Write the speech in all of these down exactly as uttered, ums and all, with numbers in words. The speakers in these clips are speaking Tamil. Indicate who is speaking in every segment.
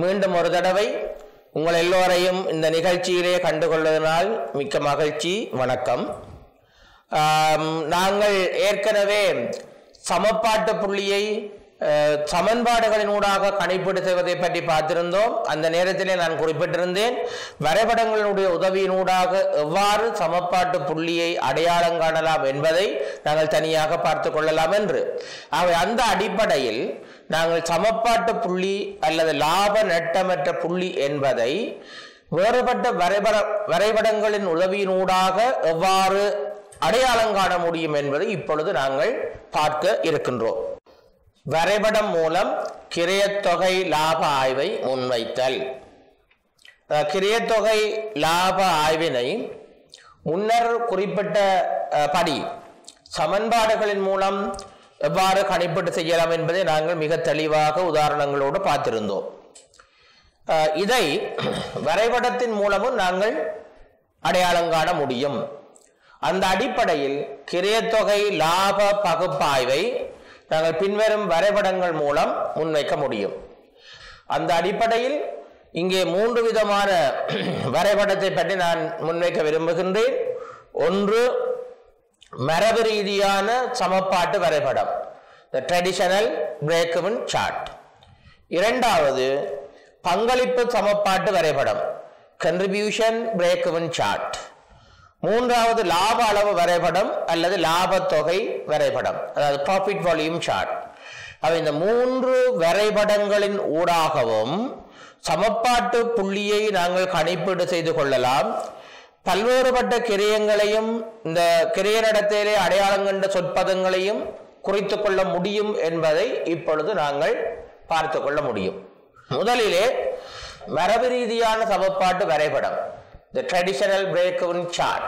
Speaker 1: மீண்டும் ஒரு தடவை உங்கள் எல்லோரையும் இந்த நிகழ்ச்சியிலே கண்டுகொள்வதனால் மிக்க மகிழ்ச்சி. வணக்கம். நாங்கள் ஏற்கனவே சமப்பாட்டு புள்ளியை சமன்பாடுகளினூடாக கணிப்பீடு செய்வதை பற்றி பார்த்திருந்தோம். அந்த நேரத்திலே நான் குறிப்பிட்டிருந்தேன், வரைபடங்களுடைய உதவியினூடாக எவ்வாறு சமப்பாட்டு புள்ளியை அடையாளம் காணலாம் என்பதை நாங்கள் தனியாக பார்த்து கொள்ளலாம் என்று. ஆகவே அந்த அடிப்படையில் நாங்கள் சமப்பாட்டு புள்ளி அல்லது லாப நட்டமற்ற புள்ளி என்பதை வேறுபட்ட வரைபட வரைபடங்களின் உதவியினூடாக எவ்வாறு அடையாளம் காண முடியும் என்பதை இப்பொழுது நாங்கள் பார்க்க இருக்கின்றோம். வரைபடம் மூலம் கிரயத்தொகை லாப ஆய்வை முன்வைத்தல். கிரயத்தொகை லாப ஆய்வினை முன்னர் குறிப்பிட்ட படி சமன்பாடுகளின் மூலம் எவ்வாறு கணிப்பீடு செய்யலாம் என்பதை நாங்கள் மிக தெளிவாக உதாரணங்களோடு பார்த்திருந்தோம். இதை வரைபடத்தின் மூலமும் நாங்கள் அடையாளம் காண முடியும். அந்த அடிப்படையில் கிரயத்தொகை லாப பகுப்பாய்வை நாங்கள் பின்வரும் வரைபடங்கள் மூலம் முன்வைக்க முடியும். அந்த அடிப்படையில் இங்கே மூன்று விதமான வரைபடத்தை பற்றி நான் முன்வைக்க விரும்புகின்றேன். ஒன்று மரபு ரீதியான சமப்பாட்டு வரைபடம், the traditional break-even chart. இரண்டாவது பங்களிப்பு சமப்பாட்டு வரைபடம், contribution break-even chart. மூன்றாவது லாப அளவு வரைபடம் அல்லது லாபத்தொகை வரைபடம், அதாவது ப்ராஃபிட் வால்யூம் சார்ட். அவை இந்த மூன்று வரைபடங்களின் ஊடாகவும் சமப்பாட்டு புள்ளியை நாங்கள் கணிப்பீடு செய்து கொள்ளலாம். பல்வேறுபட்ட கிரயங்களையும் இந்த கிரய நடத்தையிலே அடையாளம் கண்ட சொற்பதங்களையும் குறித்து கொள்ள முடியும் என்பதை இப்பொழுது நாங்கள் பார்த்து கொள்ள முடியும். முதலிலே மரபு ரீதியான சமப்பாட்டு வரைபடம், the traditional break-even chart.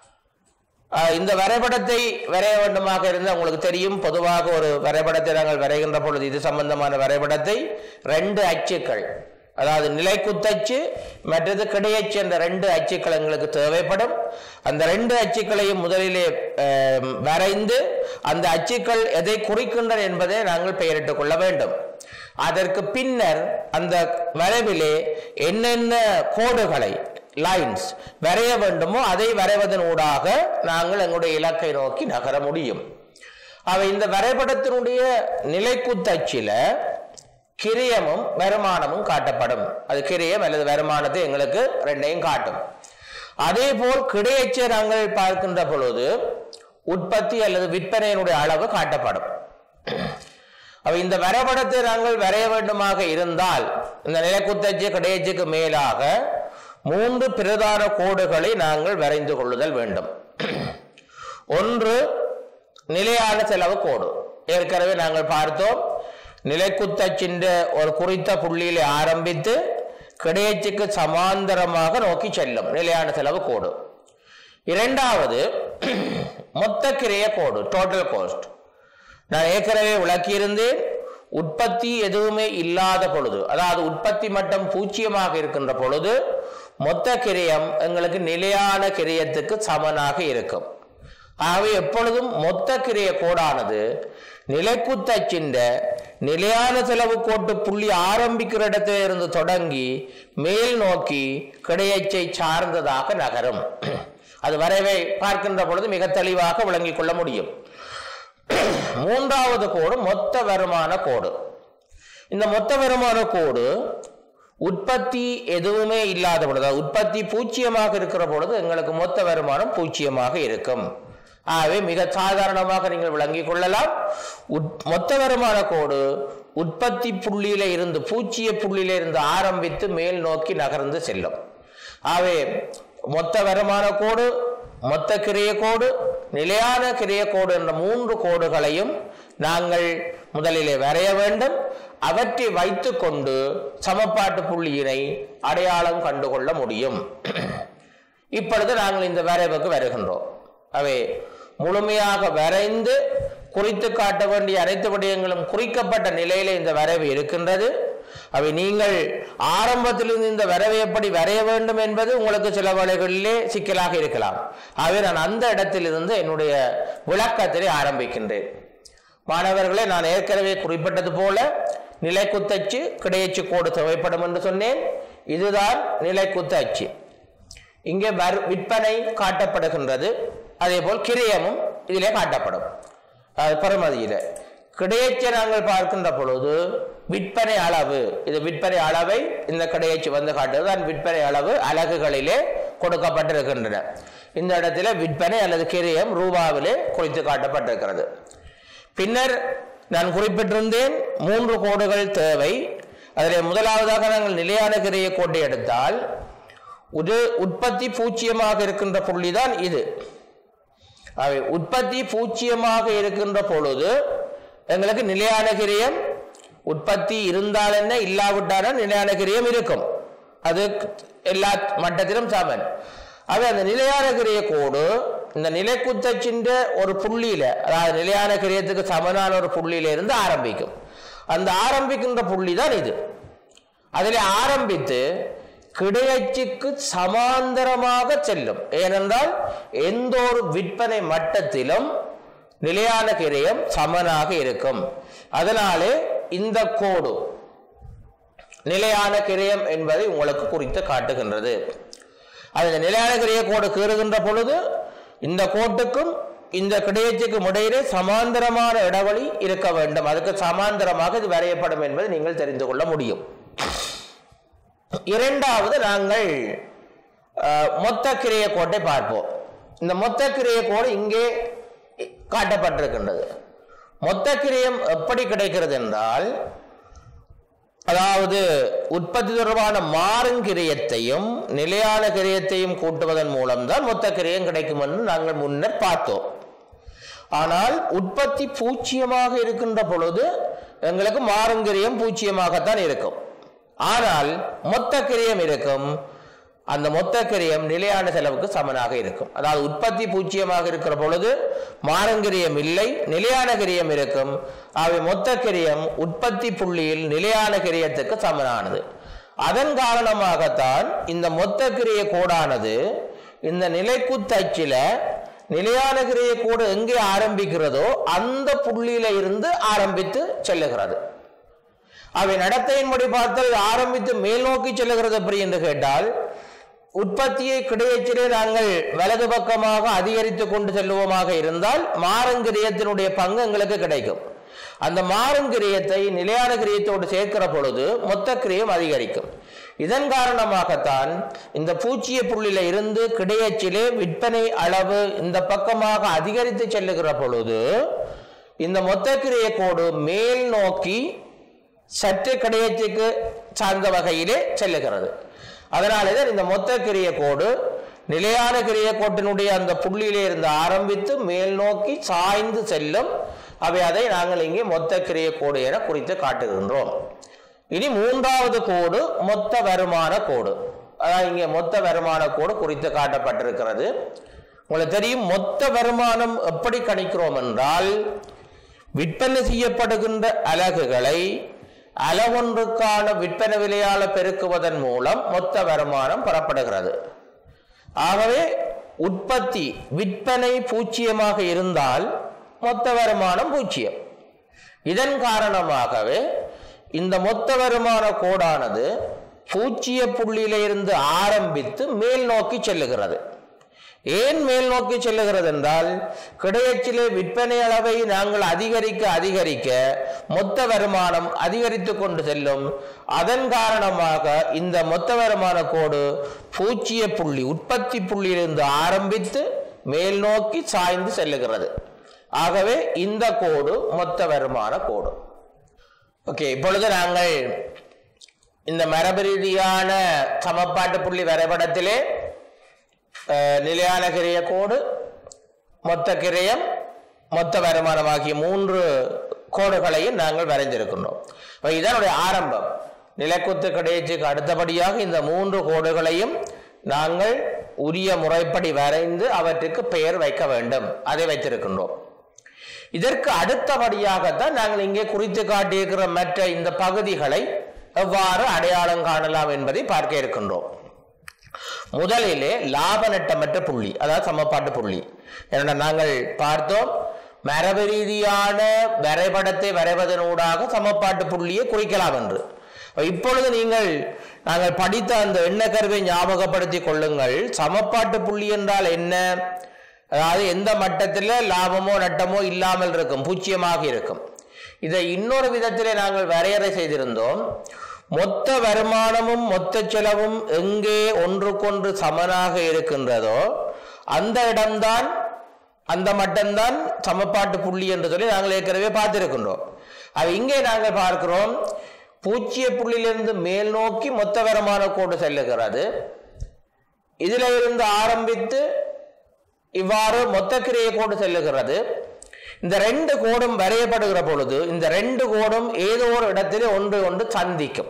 Speaker 1: இந்த வரைபடத்தை வரைய வேண்டுமாக இருந்தால் உங்களுக்கு தெரியும், பொதுவாக ஒரு வரைபடத்தை நாங்கள் வரைகின்ற பொழுது இது சம்பந்தமான வரைபடத்தை ரெண்டு அச்சுக்கள், அதாவது நிலைக்குத்தச்சு மற்றது கிடையச்சு என்ற ரெண்டு அச்சுக்கள் எங்களுக்கு தேவைப்படும். அந்த ரெண்டு அச்சுக்களையும் முதலிலே வரைந்து அந்த அச்சுக்கள் எதை குறிக்கின்றன என்பதை நாங்கள் பெயரிட்டுக் கொள்ள வேண்டும். அதற்கு பின்னர் அந்த வரைவிலே என்னென்ன கோடுகளை லைன்ஸ் வரைய வேண்டுமோ அதை வரைவதன் ஊடாக நாங்கள் எங்களுடைய இலக்கை நோக்கி நகர முடியும். அவை இந்த வரைபடத்தினுடைய நிலைக்குத்தச்சில கிரயமும் வருமானமும் காட்டப்படும். அது கிரயம் அல்லது வருமானத்தை எங்களுக்கு ரெண்டையும் காட்டும். அதே போல் கிடையச்சை நாங்கள் பார்க்கின்ற பொழுது உற்பத்தி அல்லது விற்பனையினுடைய அளவு காட்டப்படும். அவை இந்த வரைபடத்தை நாங்கள் வரைய வேண்டுமாக இருந்தால் இந்த நிலைக்குத்தச்சு கிடையச்சுக்கு மேலாக மூன்று பிரதான கோடுகளை நாங்கள் வரைந்து கொள்ளுதல் வேண்டும். ஒன்று நிலையான செலவு கோடு. ஏற்கனவே நாங்கள் பார்த்தோம், நிலைக்குத்தச்சின் ஒரு குறித்த புள்ளியிலே ஆரம்பித்து கிடையச்சுக்கு சமாந்தரமாக நோக்கி செல்லும் நிலையான செலவு கோடு. இரண்டாவது மொத்த கிரய கோடு, டோட்டல் காஸ்ட். நான் ஏற்கனவே விளக்கியிருந்தேன், உற்பத்தி எதுவுமே இல்லாத பொழுது, அதாவது உற்பத்தி மட்டம் பூஜ்ஜியமாக இருக்கின்ற பொழுது மொத்த கிரயம் எங்களுக்கு நிலையான கிரயத்துக்கு சமனாக இருக்கும். ஆகவே எப்பொழுதும் மொத்த கிரய கோடானது நிலைக்குத்தச்சின் நிலையான செலவு கோட்டு புள்ளி ஆரம்பிக்கிற இடத்துல இருந்து தொடங்கி மேல் நோக்கி கிடையச்சை சார்ந்ததாக நகரும். அது வரைவை பார்க்கின்ற பொழுது மிக தெளிவாக விளங்கிக் கொள்ள முடியும். மூன்றாவது கோடு மொத்த வருமான கோடு. இந்த மொத்த வருமான கோடு உற்பத்தி எதுவுமே இல்லாத பொழுது, உற்பத்தி பூஜ்ஜியமாக இருக்கிற பொழுது எங்களுக்கு மொத்த வருமானம் பூஜ்ஜியமாக இருக்கும். ஆகவே மிக சாதாரணமாக நீங்கள் விளங்கிக் கொள்ளலாம், மொத்த வருமான கோடு உற்பத்தி புள்ளியில இருந்து பூஜ்ஜிய புள்ளியில இருந்து ஆரம்பித்து மேல் நோக்கி நகர்ந்து செல்லும். ஆகவே மொத்த வருமான கோடு, மொத்த கிரய கோடு, நிலையான கிரய கோடு என்ற மூன்று கோடுகளையும் நாங்கள் முதலிலே வரைய வேண்டும். அவற்றை வைத்துக் கொண்டு சமப்பாட்டு புள்ளியினை அடையாளம் கண்டுகொள்ள முடியும். இப்பொழுது நாங்கள் இந்த வரைவுக்கு வருகின்றோம். அவை முழுமையாக வரைந்து குறித்து காட்ட வேண்டிய அனைத்து விடயங்களும் குறிக்கப்பட்ட நிலையில இந்த வரைவு இருக்கின்றது. அவை நீங்கள் ஆரம்பத்திலிருந்து இந்த வரைவை எப்படி வரைய வேண்டும் என்பது உங்களுக்கு சில வேளைகளிலே சிக்கலாக இருக்கலாம். ஆகவே நான் அந்த இடத்திலிருந்து என்னுடைய விளக்கத்திலே ஆரம்பிக்கின்றேன். மாணவர்களே, நான் ஏற்கனவே குறிப்பிட்டது போல நிலைக்குத்து அச்சு கிடையச்சு கோடு தேவைப்படும் என்று சொன்னேன். இதுதான் நிலைக்குத்து அச்சு. இங்கே விற்பனை காட்டப்படுகின்றது. அதே போல் கிரயமும் இதிலே காட்டப்படும். பரமதியில கிடையச்சை நாங்கள் பார்க்கின்ற பொழுது விற்பனை அளவு, இது விற்பனை அளவை இந்த கிடையச்சு வந்து காட்டுவது. அந்த விற்பனை அளவு அலகுகளிலே கொடுக்கப்பட்டிருக்கின்றன. இந்த இடத்துல விற்பனை அல்லது கிரயம் ரூபாவிலே குறித்து காட்டப்பட்டிருக்கிறது. பின்னர் நான் குறிப்பிட்டிருந்தேன் மூன்று கோடுகள் தேவை. அதில் முதலாவதாக நாங்கள் நிலையான கிரைய கோட்டை எடுத்தால் ஒரு உற்பத்தி பூஜ்ஜியமாக இருக்கின்ற புள்ளிதான் இது. அவை உற்பத்தி பூஜ்ஜியமாக இருக்கின்ற பொழுது எங்களுக்கு நிலையான கிரயம் உற்பத்தி இருந்தால் என்ன இல்லாவிட்டால் நிலையான கிரயம் இருக்கும். அது எல்லா மட்டத்திலும் சமன். அது அந்த நிலையான கிரிய கோடு இந்த நிலைக்குத்தச்சின் ஒரு புள்ளியில, அதாவது நிலையான கிரியத்துக்கு சமனான ஒரு புள்ளியில இருந்து ஆரம்பிக்கும். அந்த ஆரம்பிக்கின்ற புள்ளி தான் இது. அதில் ஆரம்பித்து கிடையச்சுக்கு சமாந்தரமாக செல்லும். ஏனென்றால் எந்த ஒரு விற்பனை மட்டத்திலும் நிலையான கிரயம் சமனாக இருக்கும். அதனாலே இந்த கோடு நிலையான கிரயம் என்பதை உங்களுக்கு குறித்து காட்டுகின்றது. அது நிலையான கிரிய கோடு கீறுகின்ற பொழுது இந்த கோட்டுக்கும் இந்த கிடையச்சுக்கும் இடையிலே சமாந்தரமான இடைவெளி இருக்க வேண்டும். அதுக்கு சமாந்தரமாக இது வரையப்படும் என்பதை நீங்கள் தெரிந்து கொள்ள முடியும். இரண்டாவது நாங்கள் மொத்த கிரிய கோட்டை பார்ப்போம். இந்த மொத்த கிரிய கோடு இங்கே காட்டப்பட்டிருக்கின்றது. மொத்த கிரயம் எப்படி கிடைக்கிறது என்றால், அதாவது உற்பத்தி தொடர்பான மாறுங்கிரியத்தையும் நிலையான கிரயத்தையும் கூட்டுவதன் மூலம்தான் மொத்த கிரயம் கிடைக்கும் என்று நாங்கள் முன்னர் பார்த்தோம். ஆனால் உற்பத்தி பூஜ்ஜியமாக இருக்கின்ற பொழுது எங்களுக்கு மாறுங்கிரியம் பூஜ்ஜியமாகத்தான் இருக்கும். ஆனால் மொத்த கிரயம் இருக்கும். அந்த மொத்த கிரயம் நிலையான செலவுக்கு சமனாக இருக்கும். அதாவது உற்பத்தி பூஜ்ஜியமாக இருக்கிற பொழுது மாறுங்கிரியம் இல்லை, நிலையான கிரயம் இருக்கும். அவை மொத்த கிரயம் உற்பத்தி புள்ளியில் நிலையான கிரயத்துக்கு சமனானது. அதன் காரணமாகத்தான் இந்த மொத்த கிரிய கோடானது இந்த நிலைக்குத்தச்சில நிலையான கிரிய கோடு எங்கே ஆரம்பிக்கிறதோ அந்த புள்ளியில இருந்து ஆரம்பித்து செல்லுகிறது. அவை நடத்தையின்படி பார்த்தால் ஆரம்பித்து மேல் நோக்கி செல்லுகிறது. எப்படி என்று கேட்டால், உற்பத்தியை கிடையச்சிலே நாங்கள் வலது பக்கமாக அதிகரித்து கொண்டு செல்லுவோமாக இருந்தால் மாறுங்கிரியத்தினுடைய பங்கு எங்களுக்கு கிடைக்கும். அந்த மாறுங்கிரியத்தை நிலையான கிரியத்தோடு சேர்க்கிற பொழுது மொத்த கிரியம் அதிகரிக்கும். இதன் காரணமாகத்தான் இந்த பூஜ்ஜிய புள்ளியில இருந்து கிடையச்சிலே விற்பனை அளவு இந்த பக்கமாக அதிகரித்து செல்லுகிற பொழுது இந்த மொத்த கிரிய கோடு மேல் நோக்கி சற்று கிடையச்சுக்கு சார்ந்த வகையிலே செல்லுகிறது. அதனாலேதான் இந்த மொத்த கிரிய கோடு நிலையான கிரிய கோட்டினுடைய அந்த புள்ளியிலே இருந்து ஆரம்பித்து மேல் நோக்கி சாய்ந்து செல்லும். அவை அதை நாங்கள் இங்கே மொத்த கிரிய கோடு என குறித்து காட்டுகின்றோம். இனி மூன்றாவது கோடு மொத்த வருமான கோடு. அதாவது இங்கே மொத்த வருமான கோடு குறித்து காட்டப்பட்டிருக்கிறது. உங்களுக்கு தெரியும், மொத்த வருமானம் எப்படி கணிக்கிறோம் என்றால், விற்பனை செய்யப்படுகின்ற அலகுகளை அலகொன்றுக்கான விற்பனை விலையால பெருக்குவதன் மூலம் மொத்த வருமானம் பெறப்படுகிறது. ஆகவே உற்பத்தி விற்பனை பூஜ்ஜியமாக இருந்தால் மொத்த வருமானம் பூஜ்ஜியம். இதன் காரணமாகவே இந்த மொத்த வருமான கோடானது பூஜ்ஜிய புள்ளியில இருந்து ஆரம்பித்து மேல் நோக்கி செல்லுகிறது. ஏன் மேல் நோக்கி செல்லுகிறது என்றால், கிடையச்சிலே விற்பனை அளவை நாங்கள் அதிகரிக்க அதிகரிக்க மொத்த வருமானம் அதிகரித்து கொண்டு செல்லும். அதன் காரணமாக இந்த மொத்த வருமான கோடு பூஜ்ஜிய புள்ளி உற்பத்தி புள்ளியிலிருந்து ஆரம்பித்து மேல் நோக்கி சாய்ந்து செல்லுகிறது. ஆகவே இந்த கோடு மொத்த வருமான கோடு. ஓகே, இப்பொழுது நாங்கள் இந்த மரபு ரீதியான சமப்பாட்டு புள்ளி வரைபடத்திலே நிலையான கிரிய கோடு, மொத்த கிரயம், மொத்த வருமானம் ஆகிய மூன்று கோடுகளையும் நாங்கள் வரைந்திருக்கின்றோம். இதனுடைய ஆரம்பம். நிலைக்குத்து கிடையச்சுக்கு அடுத்தபடியாக இந்த மூன்று கோடுகளையும் நாங்கள் உரிய முறைப்படி வரைந்து அவற்றுக்கு பெயர் வைக்க வேண்டும். அதை வைத்திருக்கின்றோம். இதற்கு அடுத்தபடியாகத்தான் நாங்கள் இங்கே குறித்து காட்டியிருக்கிற மற்ற இந்த பகுதிகளை எவ்வாறு அடையாளம் காணலாம் என்பதை பார்க்க இருக்கின்றோம். முதலிலே லாப நட்டமற்ற புள்ளி, அதாவது சமப்பாட்டு புள்ளி. ஏன்னா நாங்கள் பார்த்தோம், மரபு ரீதியான வரைபடத்தை வரைவதனூடாக சமப்பாட்டு புள்ளியை குறிக்கலாம் என்று. இப்பொழுது நீங்கள் நாங்கள் படித்த அந்த எண்ணக்கருவை ஞாபகப்படுத்திக் கொள்ளுங்கள். சமப்பாட்டு புள்ளி என்றால் என்ன? அதாவது எந்த மட்டத்தில் லாபமோ நட்டமோ இல்லாமல் இருக்கும், பூச்சியமாக இருக்கும். இதை இன்னொரு விதத்திலே நாங்கள் வரையறை செய்திருந்தோம். மொத்த வருமானமும் மொத்த செலவும் எங்கே ஒன்றுக்கொன்று சமனாக இருக்கின்றதோ அந்த இடம்தான், அந்த மட்டம்தான் சமப்பாட்டு புள்ளி என்று சொல்லி நாங்கள் ஏற்கனவே பார்த்திருக்கின்றோம். அது இங்கே நாங்கள் பார்க்கிறோம், பூச்சிய புள்ளியிலிருந்து மேல் நோக்கி மொத்த வருமான கோடு செல்லுகிறது. இதில் இருந்து ஆரம்பித்து இவ்வாறு மொத்த கிரிய கோடு செல்லுகிறது. இந்த ரெண்டு கோடும் வரையப்படுகிற பொழுது இந்த ரெண்டு கோடும் ஏதோ ஒரு இடத்திலே ஒன்று ஒன்று சந்திக்கும்.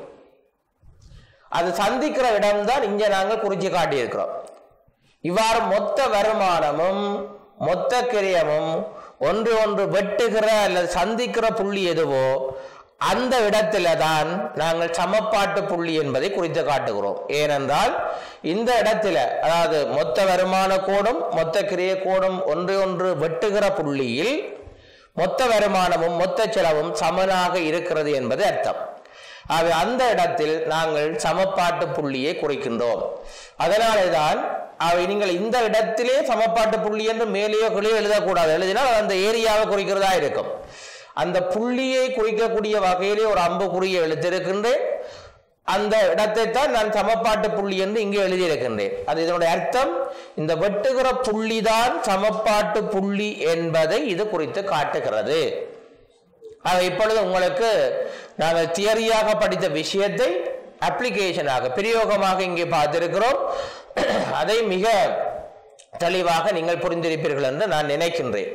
Speaker 1: அது சந்திக்கிற இடம்தான் இங்கே நாங்கள் குறிச்சி காட்டியிருக்கிறோம். இவ்வாறு மொத்த வருமானமும் மொத்த கிரியமும் ஒன்று ஒன்று வெட்டுகிற அல்லது சந்திக்கிற புள்ளி எதுவோ அந்த இடத்துல தான் நாங்கள் சமப்பாட்டு புள்ளி என்பதை குறித்து காட்டுகிறோம். ஏனென்றால் இந்த இடத்துல, அதாவது மொத்த வருமான கோடும் மொத்த கிரிய கோடும் ஒன்று ஒன்று வெட்டுகிற புள்ளியில் மொத்த வருமானமும் மொத்த செலவும் சமனாக இருக்கிறது என்பது அர்த்தம். ஆக அந்த இடத்தில் நாங்கள் சமப்பாட்டு புள்ளியை குறிக்கின்றோம். அதனாலே தான் அவை நீங்கள் இந்த இடத்திலே சமப்பாட்டு புள்ளி என்று மேலேயோ கீழே எழுதக்கூடாது. எழுதினால் அந்த ஏரியாவை குறிக்கிறதா இருக்கும். அந்த புள்ளியை குறிக்கக்கூடிய வகையிலே ஒரு அம்புக்குறியை எழுத்திருக்கின்றேன். அந்த இடத்தை தான் நான் சமப்பாட்டு புள்ளி என்று இங்கே எழுதியிருக்கின்றேன். அது இதனுடைய அர்த்தம், இந்த வெட்டுகிற புள்ளிதான் சமப்பாட்டு புள்ளி என்பதை இது குறித்து காட்டுகிறது. ஆக இப்பொழுது உங்களுக்கு நாங்கள் தியரியாக படித்த விஷயத்தை அப்ளிகேஷனாக பிரயோகமாக இங்கே பார்த்திருக்கிறோம். அதை மிக தெளிவாக நீங்கள் புரிந்திருப்பீர்கள் என்று நான் நினைக்கின்றேன்.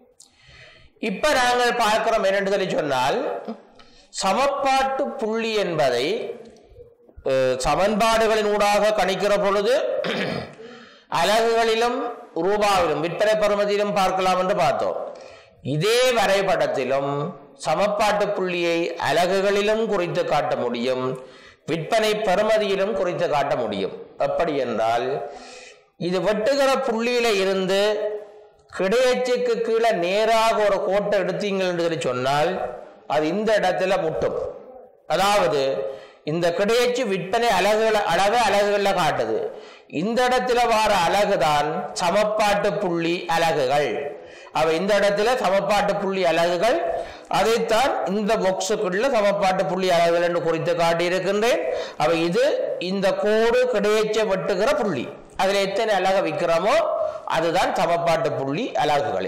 Speaker 1: இப்ப நாங்கள் பார்க்கிறோம் என்னென்று சொல்லி சொன்னால், சமப்பாட்டு புள்ளி என்பதை சமன்பாடுகளின் ஊடாக கணிக்கிற பொழுது அலகுகளிலும் ரூபாவிலும் விற்பனை பெறுமதியிலும் பார்க்கலாம் என்று பார்த்தோம். இதே வரைபடத்திலும் சமப்பாட்டு புள்ளியை அலகுகளிலும் குறித்து காட்ட முடியும், விற்பனை பெறுமதியிலும் குறித்து காட்ட முடியும். எப்படி என்றால், இது வெட்டுகிற புள்ளியில இருந்து கிடையச்சுக்கு கீழே நேராக ஒரு கோட்டை எடுத்தீங்கள் என்று சொல்லி சொன்னால் அது இந்த இடத்துல முட்டும். அதாவது இந்த கிடையச்சு விற்பனை அலகுகள அளவு அலகுகள்ல காட்டுது. இந்த இடத்துல வார அலகுதான் சமப்பாட்டு புள்ளி அலகுகள். அவ இந்த இடத்துல சமப்பாட்டு புள்ளி அலகுகள். அதைத்தான் இந்த பாக்ஸுக்குள்ள சமப்பாட்டு புள்ளி அலகுகள் என்று குறித்து காட்டியிருக்கின்றேன். அவ இது இந்த கோடு கிடையச்ச வெட்டுகிற புள்ளி. அதுல எத்தனை அலகு விற்கிறோமோ அதுதான் சமப்பாட்டு புள்ளி அலகுகள்.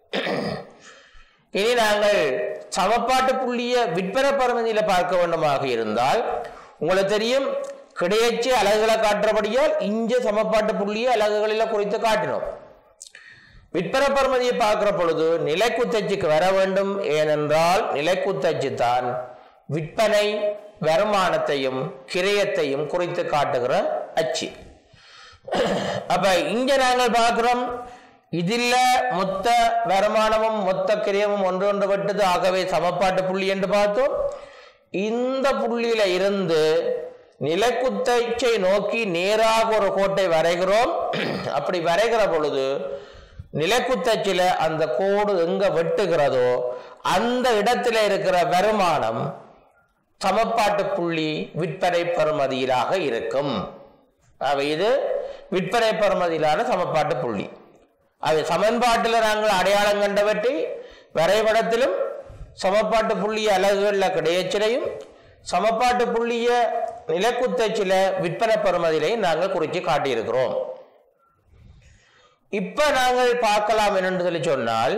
Speaker 1: இனி நாங்கள் சமப்பாட்டு புள்ளிய விற்பனை பெறுமதியில பார்க்க வேண்டுமாக இருந்தால் உங்களுக்கு தெரியும், கிடையச்சு அலகுகளை காட்டுறபடியால் இஞ்ச சமப்பாட்டு புள்ளிய அலகுகளில் குறித்து காட்டினோம். விற்பனை பெறுமதியை பார்க்கிற பொழுது நிலைக்குத்தச்சுக்கு வர வேண்டும். ஏனென்றால் நிலைக்குத்தச்சு தான் விற்பனை வருமானத்தையும் கிரயத்தையும் குறித்து காட்டுகிற அச்சு. அப்ப இங்க நாங்கள் பார்க்கிறோம், இதில் மொத்த வருமானமும் மொத்த கிரயமும் ஒன்று ஒன்று வெட்டுது. ஆகவே சமப்பாட்டு புள்ளி என்று பார்த்தோம். இந்த புள்ளியில இருந்து நிலைக்குத்தச்சை நோக்கி நேராக ஒரு கோட்டை வரைகிறோம். அப்படி வரைகிற பொழுது நிலைக்குத்தச்சில அந்த கோடு எங்க வெட்டுகிறதோ அந்த இடத்துல இருக்கிற வருமானம் சமப்பாட்டு புள்ளி விற்பனை பெறுமதியிலாக இருக்கும். இது விற்பனை பெறுமதியிலான சமப்பாட்டு புள்ளி. அது சமன்பாட்டில் நாங்கள் அடையாளம் கண்டவற்றை வரைபடத்திலும் சமப்பாட்டு புள்ளிய அலகுகளில் கிடையச்சிலையும் சமப்பாட்டு புள்ளிய நிலைக்குத்தச்சில விற்பனை பெறுமதியிலையும் நாங்கள் குறித்து காட்டியிருக்கிறோம். இப்ப நாங்கள் பார்க்கலாம் என்னென்று சொல்லி சொன்னால்,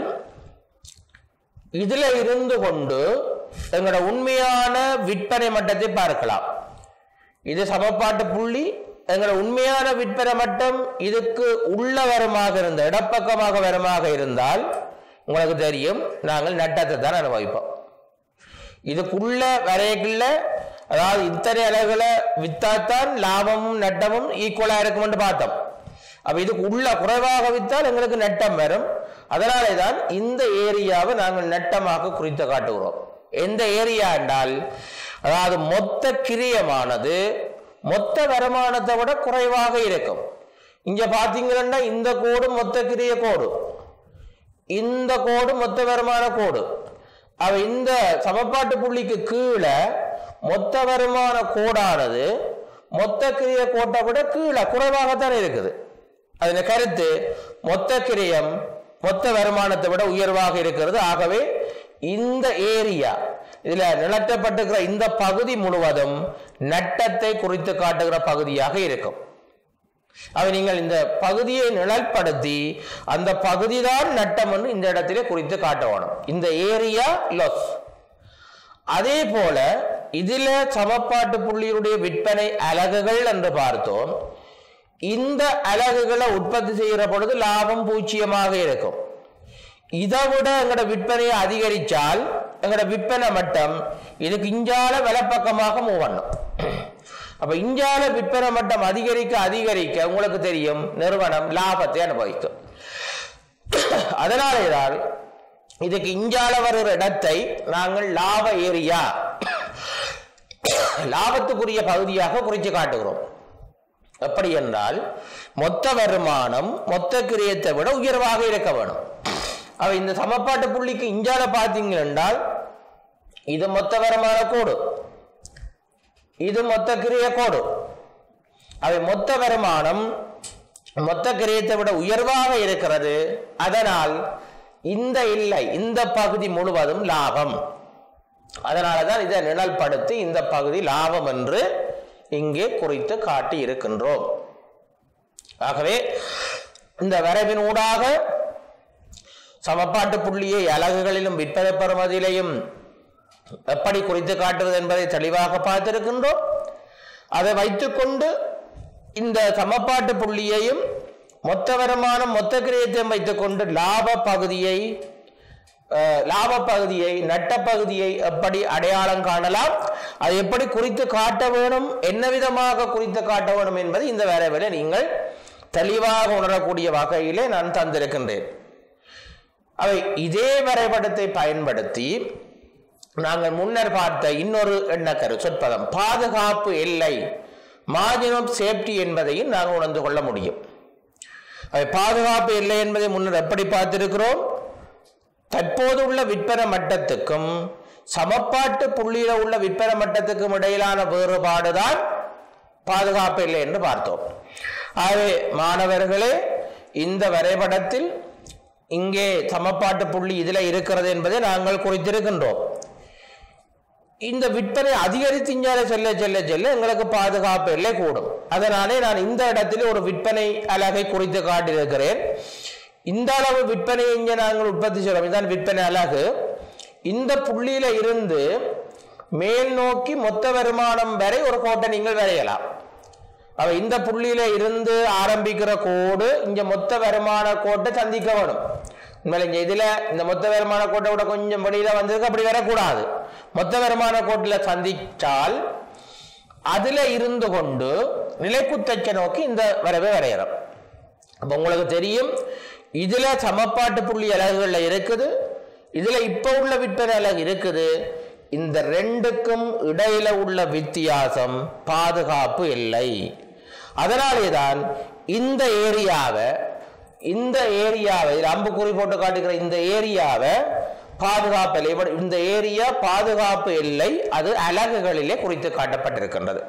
Speaker 1: இதுல இருந்து கொண்டு எங்களோட உண்மையான விற்பனை மட்டத்தை பார்க்கலாம். இது சமப்பாட்டு புள்ளி. எங்களோட உண்மையான விற்பனை மட்டம் இதுக்கு உள்ள வரமாக இருந்த இடப்பக்கமாக வரமாக இருந்தால் உங்களுக்கு தெரியும், நாங்கள் நட்டத்தை தான் அனுபவிப்போம். இதுக்குள்ள வரைக்குள்ள, அதாவது இத்தனை அளவுகளை வித்தாத்தான் லாபமும் நட்டமும் ஈக்குவலா இருக்கும் என்று பார்த்தோம். அப்ப இதுக்கு உள்ள குறைவாக வித்தால் எங்களுக்கு நட்டம் வரும். அதனாலே தான் இந்த ஏரியாவை நாங்கள் நட்டமாக குறித்து காட்டுகிறோம். எந்த ஏரியா என்றால், அதாவது மொத்த கிரியமானது மொத்த வருமானத்தை விட குறைவாக இருக்கும். இங்க பாத்தீங்கன்னா இந்த கோடு மொத்த கிரிய கோடு, இந்த கோடு மொத்த வருமான கோடு. அவ இந்த சமப்பாட்டு புள்ளிக்கு கீழே மொத்த வருமான கோடானது மொத்த கிரிய கோட்டை விட கீழே குறைவாகத்தான் இருக்குது. அதன் கருத்து மொத்த கிரியம் மொத்த வருமானத்தை விட உயர்வாக இருக்கிறது. ஆகவே இந்த ஏரியா இதுல நிலத்தப்பட்டிருக்கிற இந்த பகுதி முழுவதும் நட்டத்தை குறித்து காட்டுகிற பகுதியாக இருக்கும். அவை நீங்கள் இந்த பகுதியை நிழல்படுத்தி அந்த பகுதிதான் நட்டம் என்று இந்த இடத்திலே குறித்து காட்ட வேணும். இந்த ஏரியா லாஸ். அதே போல இதில சமப்பாட்டு புள்ளியுடைய விற்பனை அலகுகள் என்று பார்த்தோம். இந்த அலகுகளை உற்பத்தி செய்கிற பொழுது லாபம் பூஜ்ஜியமாக இருக்கும். இதை விட எங்களோட விற்பனையை அதிகரித்தால் எங்களோட விற்பனை மட்டம் இதுக்கு இஞ்சால வலப்பக்கமாக மூவ் பண்ணும். அப்ப இஞ்சால விற்பனை மட்டம் அதிகரிக்க அதிகரிக்க உங்களுக்கு தெரியும் நிறுவனம் லாபத்தை அனுபவிக்கும். அதனாலேதான் இதுக்கு இஞ்சால வருகிற இடத்தை நாங்கள் லாப ஏரியா லாபத்துக்குரிய பகுதியாக குறித்து காட்டுகிறோம். எப்படி என்றால் மொத்த வருமானம் மொத்த கிரியத்தை விட உயர்வாக இருக்க வேணும். அவ இந்த சமப்பாட்டு புள்ளிக்கு இஞ்சால பார்த்தீங்க என்றால் இது மொத்த வருமான கோடு, இது மொத்த கிரிய கோடு. அவை மொத்த வருமானம் மொத்த கிரியத்தை விட உயர்வாக இருக்கிறது. அதனால் இந்த இல்லை இந்த பகுதி முழுவதும் லாபம். அதனாலதான் இதை நிழல்படுத்தி இந்த பகுதி லாபம் என்று இங்கே குறித்து காட்டி இருக்கின்றோம். ஆகவே இந்த வரைவின் ஊடாக சமப்பாட்டு புள்ளியை அலகுகளிலும் விற்பனை பெறுமதியிலையும் எப்படி குறித்து காட்டுவது என்பதை தெளிவாக பார்த்திருக்கின்றோம். அதை வைத்துக்கொண்டு இந்த சமப்பாட்டு புள்ளியையும் மொத்த வருமானம் மொத்த கிரியத்தையும் வைத்துக்கொண்டு லாப பகுதியை லாப பகுதியை நட்ட பகுதியை எப்படி அடையாளம் காணலாம், அதை எப்படி குறித்து காட்ட வேணும், என்ன விதமாக குறித்து காட்ட வேணும் என்பது இந்த வரைவிலே நீங்கள் தெளிவாக உணரக்கூடிய வகையிலே நான் தந்திருக்கின்றேன். அவை இதே வரைபடத்தை பயன்படுத்தி நாங்கள் முன்னர் பார்த்த இன்னொரு எண்ணக்கரு சொற்பதம் பாதுகாப்பு எல்லை மார்ஜின் ஆஃப் சேஃப்டி என்பதையும் நாங்கள் உணர்ந்து கொள்ள முடியும். அவை பாதுகாப்பு எல்லை என்பதை முன்னர் எப்படி பார்த்திருக்கிறோம், தற்போது உள்ள விற்பனை மட்டத்துக்கும் சமப்பாட்டு புள்ளியில உள்ள விற்பனை மட்டத்துக்கும் இடையிலான வேறுபாடுதான் பாதுகாப்பு இல்லை என்று பார்த்தோம். ஆகவே மாணவர்களே இந்த வரைபடத்தில் இங்கே சமப்பாட்டு புள்ளி இதில் இருக்கிறது என்பதை நாங்கள் குறித்திருக்கின்றோம். இந்த விற்பனை அதிகரித்து இஞ்சால செல்ல செல்ல செல்ல எங்களுக்கு பாதுகாப்பு எல்லை கூடும். அதனாலே நான் இந்த இடத்தில் ஒரு விற்பனை அலகை குறித்து காட்டியிருக்கிறேன். இந்த அளவு விற்பனை இங்கே நாங்கள் உற்பத்தி செய்கிறோம், இதுதான் விற்பனை அலகு. இந்த புள்ளியில இருந்து மேல் நோக்கி மொத்த வருமானம் வரை ஒரு கோட்டை நீங்கள் வரையலாம். அவ இந்த புள்ளியில இருந்து ஆரம்பிக்கிற கோடு இங்க மொத்த வருமான கோட்டை சந்திக்க வேணும். உண்மையில இங்க இதுல இந்த மொத்த வருமான கோட்டை விட கொஞ்சம் வெளியில வந்திருக்கு, அப்படி வரக்கூடாது. மொத்த வருமான கோட்டில் சந்திச்சால் அதுல இருந்து கொண்டு நிலைக்குத்தச்சை நோக்கி இந்த வரவை வரையறோம். அப்ப உங்களுக்கு தெரியும் இதுல சமப்பாட்டு புள்ளி அலகுகள்ல இருக்குது, இதுல இப்ப உள்ள விற்பனை அலகு இருக்குது. இந்த ரெண்டுக்கும் இடையில உள்ள வித்தியாசம் பாதுகாப்பு இல்லை. அதனாலேதான் இந்த ஏரியாவை இந்த ஏரியாவை அம்புக்குறி போட்டு காட்டுகிற இந்த ஏரியாவை பாதுகாப்பு எல்லை, இந்த ஏரியா பாதுகாப்பு எல்லை அது அலகுகளிலே குறித்து காட்டப்பட்டிருக்கின்றது.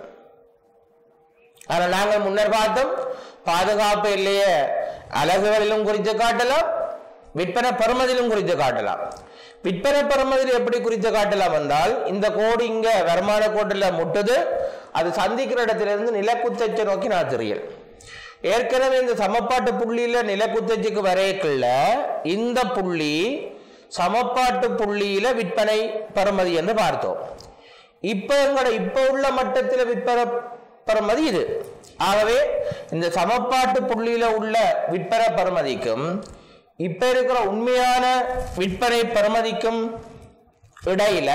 Speaker 1: ஆனால் நாங்கள் முன்னர் பார்த்தோம் பாதுகாப்பு எல்லைய அலகுகளிலும் குறித்து காட்டலாம், விற்பனை பெறுமதியிலும் குறித்து காட்டலாம். விற்பனை பெறுமதியில் எப்படி குறித்து காட்டலாம் என்றால் இந்த கோடு இங்க வருமான கோட்டில் முட்டுது, அது சந்திக்கிற இடத்திலிருந்து நிலக்குத்தச்சை நோக்கி நான் தெரியல். ஏற்கனவே இந்த சமப்பாட்டு புள்ளியில நிலக்குத்தச்சுக்கு வரையக்குள்ள இந்த புள்ளி சமப்பாட்டு புள்ளியில விற்பனை பெறுமதி என்று பார்த்தோம். இப்ப எங்களோட இப்ப உள்ள மட்டத்தில் விற்பனை பெறுமதி இது. ஆகவே இந்த சமப்பாட்டு புள்ளியில உள்ள விற்பனை பெறுமதிக்கும் இப்ப இருக்கிற உண்மையான விற்பனை பெறுமதிக்கும் இடையில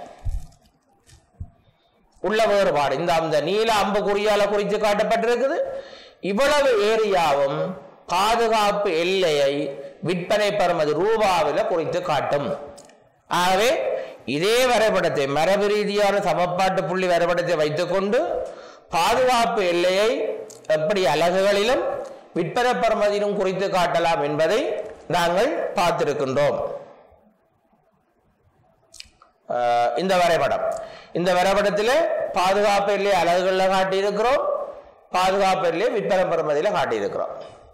Speaker 1: உள்ள வேறுபாடு இந்த அந்த நீல அம்பு குறியால குறித்து காட்டப்பட்டிருக்குது. இவ்வளவு ஏரியாவும் பாதுகாப்பு எல்லையை விற்பனை பெறுமதி ரூபாவில் குறித்து காட்டும். ஆகவே இதே வரைபடத்தை மரபு ரீதியான சமப்பாட்டு புள்ளி வரைபடத்தை வைத்துக்கொண்டு பாதுகாப்பு எல்லையை எப்படி அலகுகளிலும் விற்பனை பெறுமதியிலும் குறித்து காட்டலாம் என்பதை நாங்கள் பார்த்திருக்கின்றோம். இந்த வரைபடம் இந்த வரைபடத்தில் பாதுகாப்பு எல்லை அலகுகளில் காட்டியிருக்கிறோம், பாதுகாப்பு எல்லை விற்பனை பெறுமதியில் காட்டியிருக்கிறோம்.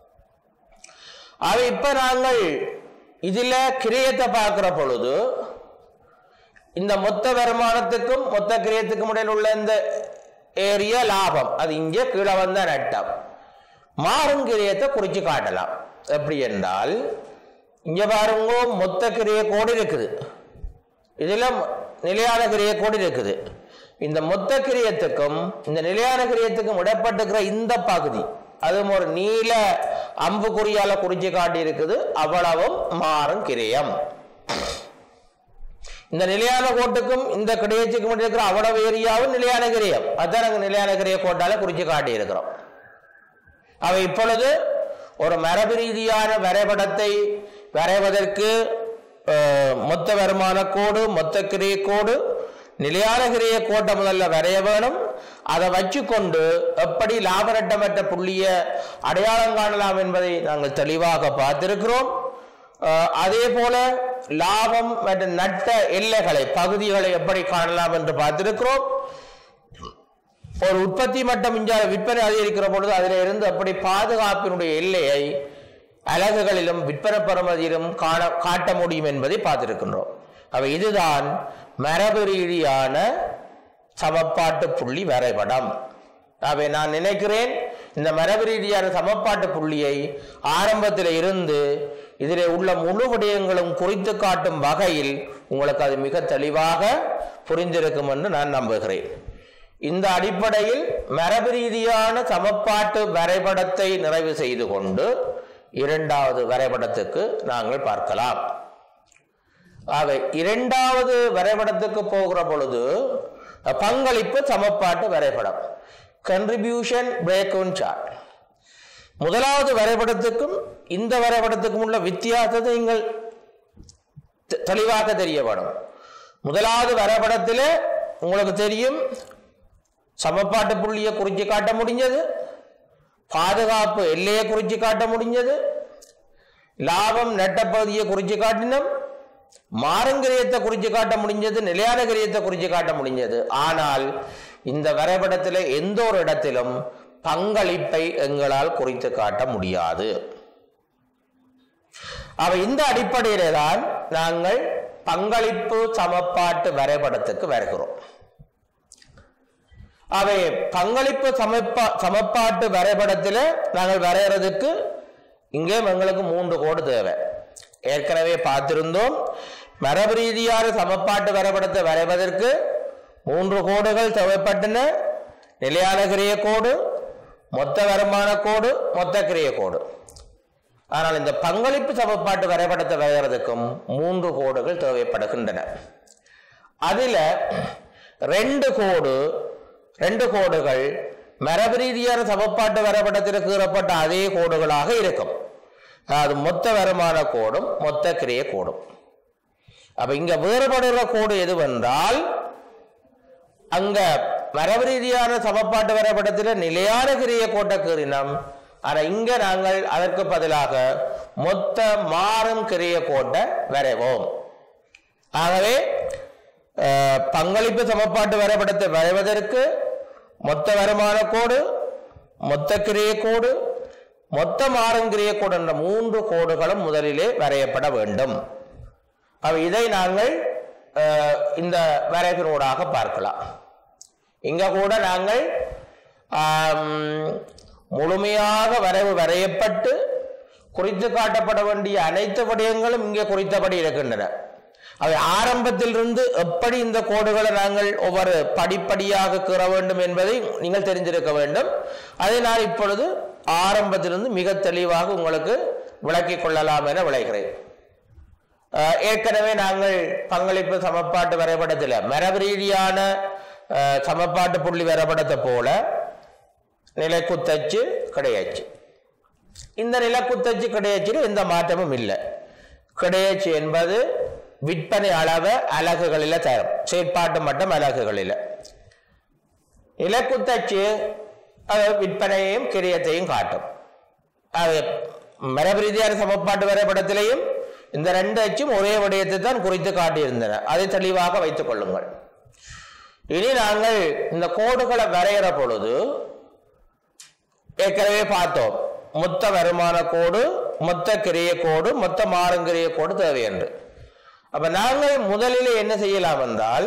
Speaker 1: அது இப்ப நாங்கள் இதுல கிரியத்தை பார்க்கிற பொழுது இந்த மொத்த வருமானத்துக்கும் மொத்த கிரியத்துக்கும் இடையில் உள்ள இந்த ஏரியா லாபம், அது இங்கே கீழே வந்த நட்டம். மாறும் கிரியத்தை குறிச்சு காட்டலாம். எப்படி என்றால் இங்க பாருங்க, மொத்த கிரிய கோடு இருக்குது, இதுல நிலையான கிரிய கோடு இருக்குது. இந்த மொத்த கிரியத்துக்கும் இந்த நிலையான கிரியத்துக்கும் இடப்பட்டிருக்கிற இந்த பகுதி அதுவும் ஒரு நீல அம்புக்குறியால குறிச்சு காட்டி இருக்குது, அவ்வளவும் மாறும் கிரியம். இந்த நிலையான கோட்டுக்கும் இந்த கிரியத்துக்கும் இருக்கிற அவ்வளவு ஏரியாவும் நிலையான கிரியம், அதான் நாங்கள் நிலையான கிரிய கோட்டால குறிச்சு காட்டி இருக்கிறோம். அவை இப்பொழுது ஒரு மரபு ரீதியான வரைபடத்தை வரைவதற்கு மொத்த வருமான கோடு, மொத்த கிரிய கோடு, நிலையான கிரிய கோட்டை முதல்ல வரைய வேணும். அதை வச்சுக்கொண்டு எப்படி லாப நட்டமற்ற புள்ளிய அடையாளம் காணலாம் என்பதை நாங்கள் தெளிவாக பார்த்திருக்கிறோம். அதே போல லாபம் மற்றும் நட்ட எல்லைகளை பகுதிகளை எப்படி காணலாம் என்று பார்த்திருக்கிறோம். ஒரு உற்பத்தி மட்டம் இஞ்சால விற்பனை அதிகரிக்கிற பொழுது அதில் இருந்து அப்படி பாதுகாப்பினுடைய எல்லையை அலகுகளிலும் விற்பனை பெறுமதியிலும் காண காட்ட முடியும் என்பதை பார்த்திருக்கின்றோம். அவை இதுதான் மரபு ரீதியான சமப்பாட்டு புள்ளி வரைபடம். அவை நான் நினைக்கிறேன் இந்த மரபு ரீதியான சமப்பாட்டு புள்ளியை ஆரம்பத்தில் இருந்து இதில் உள்ள முழு விடயங்களும் குறித்து காட்டும் வகையில் உங்களுக்கு அது மிக தெளிவாக புரிந்திருக்கும் என்று நான் நம்புகிறேன். இந்த அடிப்படையில் மரபு ரீதியான சமப்பாட்டு வரைபடத்தை நிறைவு செய்து கொண்டு இரண்டாவது வரைபடத்துக்கு நாங்கள் பார்க்கலாம். ஆக இரண்டாவது வரைபடத்துக்கு போகிற பொழுது பங்களிப்பு சமப்பாட்டு வரைபடம், கன்ட்ரிபியூஷன் பிரேக்அவுட் சார்ட். முதலாவது வரைபடத்துக்கும் இந்த வரைபடத்துக்கும் உள்ள வித்தியாசத்தை நீங்கள் தெளிவாக தெரிய வேணும். முதலாவது வரைபடத்தில் உங்களுக்கு தெரியும் சமப்பாட்டு புள்ளியை குறித்து காட்ட முடிஞ்சது, பாதுகாப்பு எல்லையை குறித்து காட்ட முடிஞ்சது, லாபம் நட்ட பகுதியை குறித்து காட்டினோம், மாறுங்கிரியத்தை குறித்து காட்ட முடிஞ்சது, நிலையான கிரியத்தை குறித்து காட்ட முடிஞ்சது. ஆனால் இந்த வரைபடத்தில் எந்த ஒரு இடத்திலும் பங்களிப்பை எங்களால் குறித்து காட்ட முடியாது. அவ இந்த அடிப்படையிலே தான் நாங்கள் பங்களிப்பு சமப்பாட்டு வரைபடத்துக்கு வருகிறோம். அவை பங்களிப்பு சமப்பா சமப்பாட்டு வரைபடத்தில் நாங்கள் வரைகிறதுக்கு இங்கே எங்களுக்கு மூன்று கோடு தேவை. ஏற்கனவே பார்த்திருந்தோம், மரபு ரீதியான சமப்பாட்டு வரைபடத்தை வரைவதற்கு மூன்று கோடுகள் தேவைப்பட்டன. நிலையான கிரிய கோடு, மொத்த வருமான கோடு, மொத்த கிரிய கோடு. ஆனால் இந்த பங்களிப்பு சமப்பாட்டு வரைபடத்தை வரைகிறதுக்கும் மூன்று கோடுகள் தேவைப்படுகின்றன. அதில் ரெண்டு கோடு ரெண்டு கோடுகள் மரபு ரீதியான சமப்பாட்டு வரைபடத்தில் கீறப்பட்ட அதே கோடுகளாக இருக்கும். அது மொத்த வருமான கோடும் மொத்த கிரிய கோடும். அப்ப இங்க வேறுபடுகிற கோடு எதுவென்றால், அங்க மரபு ரீதியான சமப்பாட்டு வரைபடத்தில் நிலையான கிரிய கோட்டை கீறினோம். ஆனா இங்க நாங்கள் அதற்கு பதிலாக மொத்த மாறும் கிரிய கோட்டை வரைவோம். ஆகவே பங்களிப்பு சமப்பாட்டு வரைபடத்தை வரைவதற்கு மொத்த வருமான கோடு, மொத்த கிரிய கோடு, மொத்த மாறும் கிரிய கோடு என்ற மூன்று கோடுகளும் முதலிலே வரையப்பட வேண்டும். அவ இதை நாங்கள் இந்த வரைபினூடாக பார்க்கலாம். இங்க கூட நாங்கள் முழுமையாக வரைவு வரையப்பட்டு குறித்து காட்டப்பட வேண்டிய அனைத்து விடயங்களும் இங்கே குறித்தபடி இருக்கின்றன. அவை ஆரம்பத்திலிருந்து எப்படி இந்த கோடுகளை நாங்கள் ஒவ்வொரு படிப்படியாக கீற வேண்டும் என்பதை நீங்கள் தெரிந்திருக்க வேண்டும். அதை நான் இப்பொழுது ஆரம்பத்திலிருந்து மிக தெளிவாக உங்களுக்கு விளக்கிக் கொள்ளலாம் என விளைகிறேன். ஏற்கனவே நாங்கள் பங்களிப்பு சமப்பாட்டு வரைபடத்தில் மரபு ரீதியான சமப்பாட்டு புள்ளி வரைபடத்தை போல நிலைக்குத்தச்சு கிடையாச்சு. இந்த நிலக்குத்தச்சு கிடையாச்சில் எந்த மாற்றமும் இல்லை. கிடையாச்சு என்பது விற்பனை அளவு அலகுகளில் தரும், செயற்பாட்டு மட்டம் அலகுகளில். நிலக்குத்தச்சு அது விற்பனையையும் கிரியத்தையும் காட்டும். அது மரபு ரீதியான சமன்பாட்டு வரைபடத்திலேயும் இந்த ரெண்டு அச்சும் ஒரே விடயத்தை தான் குறித்து காட்டியிருந்தன. அதை தெளிவாக வைத்துக் கொள்ளுங்கள். இனி நாங்கள் இந்த கோடுகளை வரைகிற பொழுது ஏற்கனவே பார்த்தோம், மொத்த வருமான கோடு, மொத்த கிரிய கோடு, மொத்த மாறுங்கிரிய கோடு தேவை என்று. அப்ப நாங்கள் முதலில் என்ன செய்யலாம் என்றால்,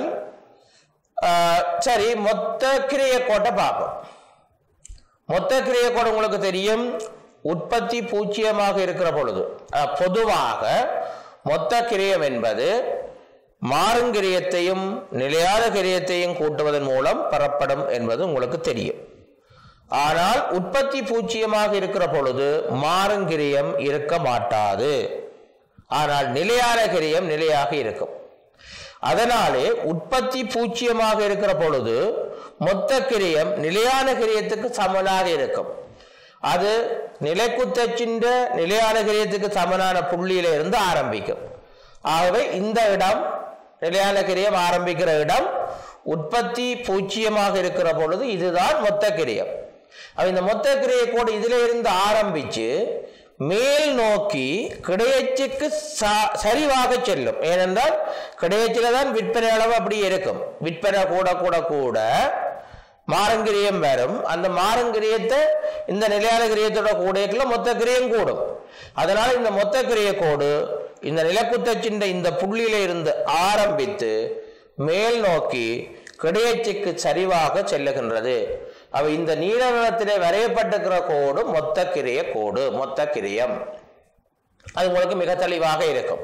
Speaker 1: சரி மொத்த கிரிய கோட்டை பார்ப்போம். மொத்த கிரிய கோடு உங்களுக்கு தெரியும், உற்பத்தி பூஜ்ஜியமாக இருக்கிற பொழுது பொதுவாக மொத்த கிரியம் என்பது மாறுங்கிரியத்தையும் நிலையான கிரியத்தையும் கூட்டுவதன் மூலம் பெறப்படும் என்பது உங்களுக்கு தெரியும். ஆனால் உற்பத்தி பூஜ்ஜியமாக இருக்கிற பொழுது மாறுங்கிரியம் இருக்க மாட்டாது. ஆனால் நிலையான கிரியம் நிலையாக இருக்கும். அதனாலே உற்பத்தி பூஜ்ஜியமாக இருக்கிற பொழுது மொத்த கிரியம் நிலையான கிரியத்துக்கு சமனாக இருக்கும். அது நிலைக்குத்தச்சின் நிலையான கிரியத்துக்கு சமனான புள்ளியில இருந்து ஆரம்பிக்கும். ஆகவே இந்த இடம் நிலையான கிரியம் ஆரம்பிக்கிற இடம் உற்பத்தி பூஜ்ஜியமாக இருக்கிற பொழுது இதுதான் மொத்த கிரியம். இந்த மொத்த கிரிய கோடு இதுல இருந்து ஆரம்பிச்சு மேல் நோக்கி கிடையச்சுக்கு சரிவாக செல்லும். ஏனென்றால் கிடையச்சில தான் விற்பனை அளவு அப்படி இருக்கும். விற்பனை கூட கூட கூட மாறுங்கிரியம் வரும். அந்த மாறுங்கிரியத்தை இந்த நிலையான கிரியத்தோட கூடைக்குள்ள மொத்த கிரியம் கூடும். அதனால இந்த மொத்த கிரிய கோடு இந்த நிலக்குத்தச்சின் இந்த புள்ளியில இருந்து ஆரம்பித்து மேல் நோக்கி கிடையச்சுக்கு சரிவாக செல்லுகின்றது. அவ இந்த நீல நிறத்திலே வரையப்பட்டிருக்கிற கோடு மொத்த கிரிய கோடு, மொத்த கிரியம். அது உங்களுக்கு மிக தெளிவாக இருக்கும்.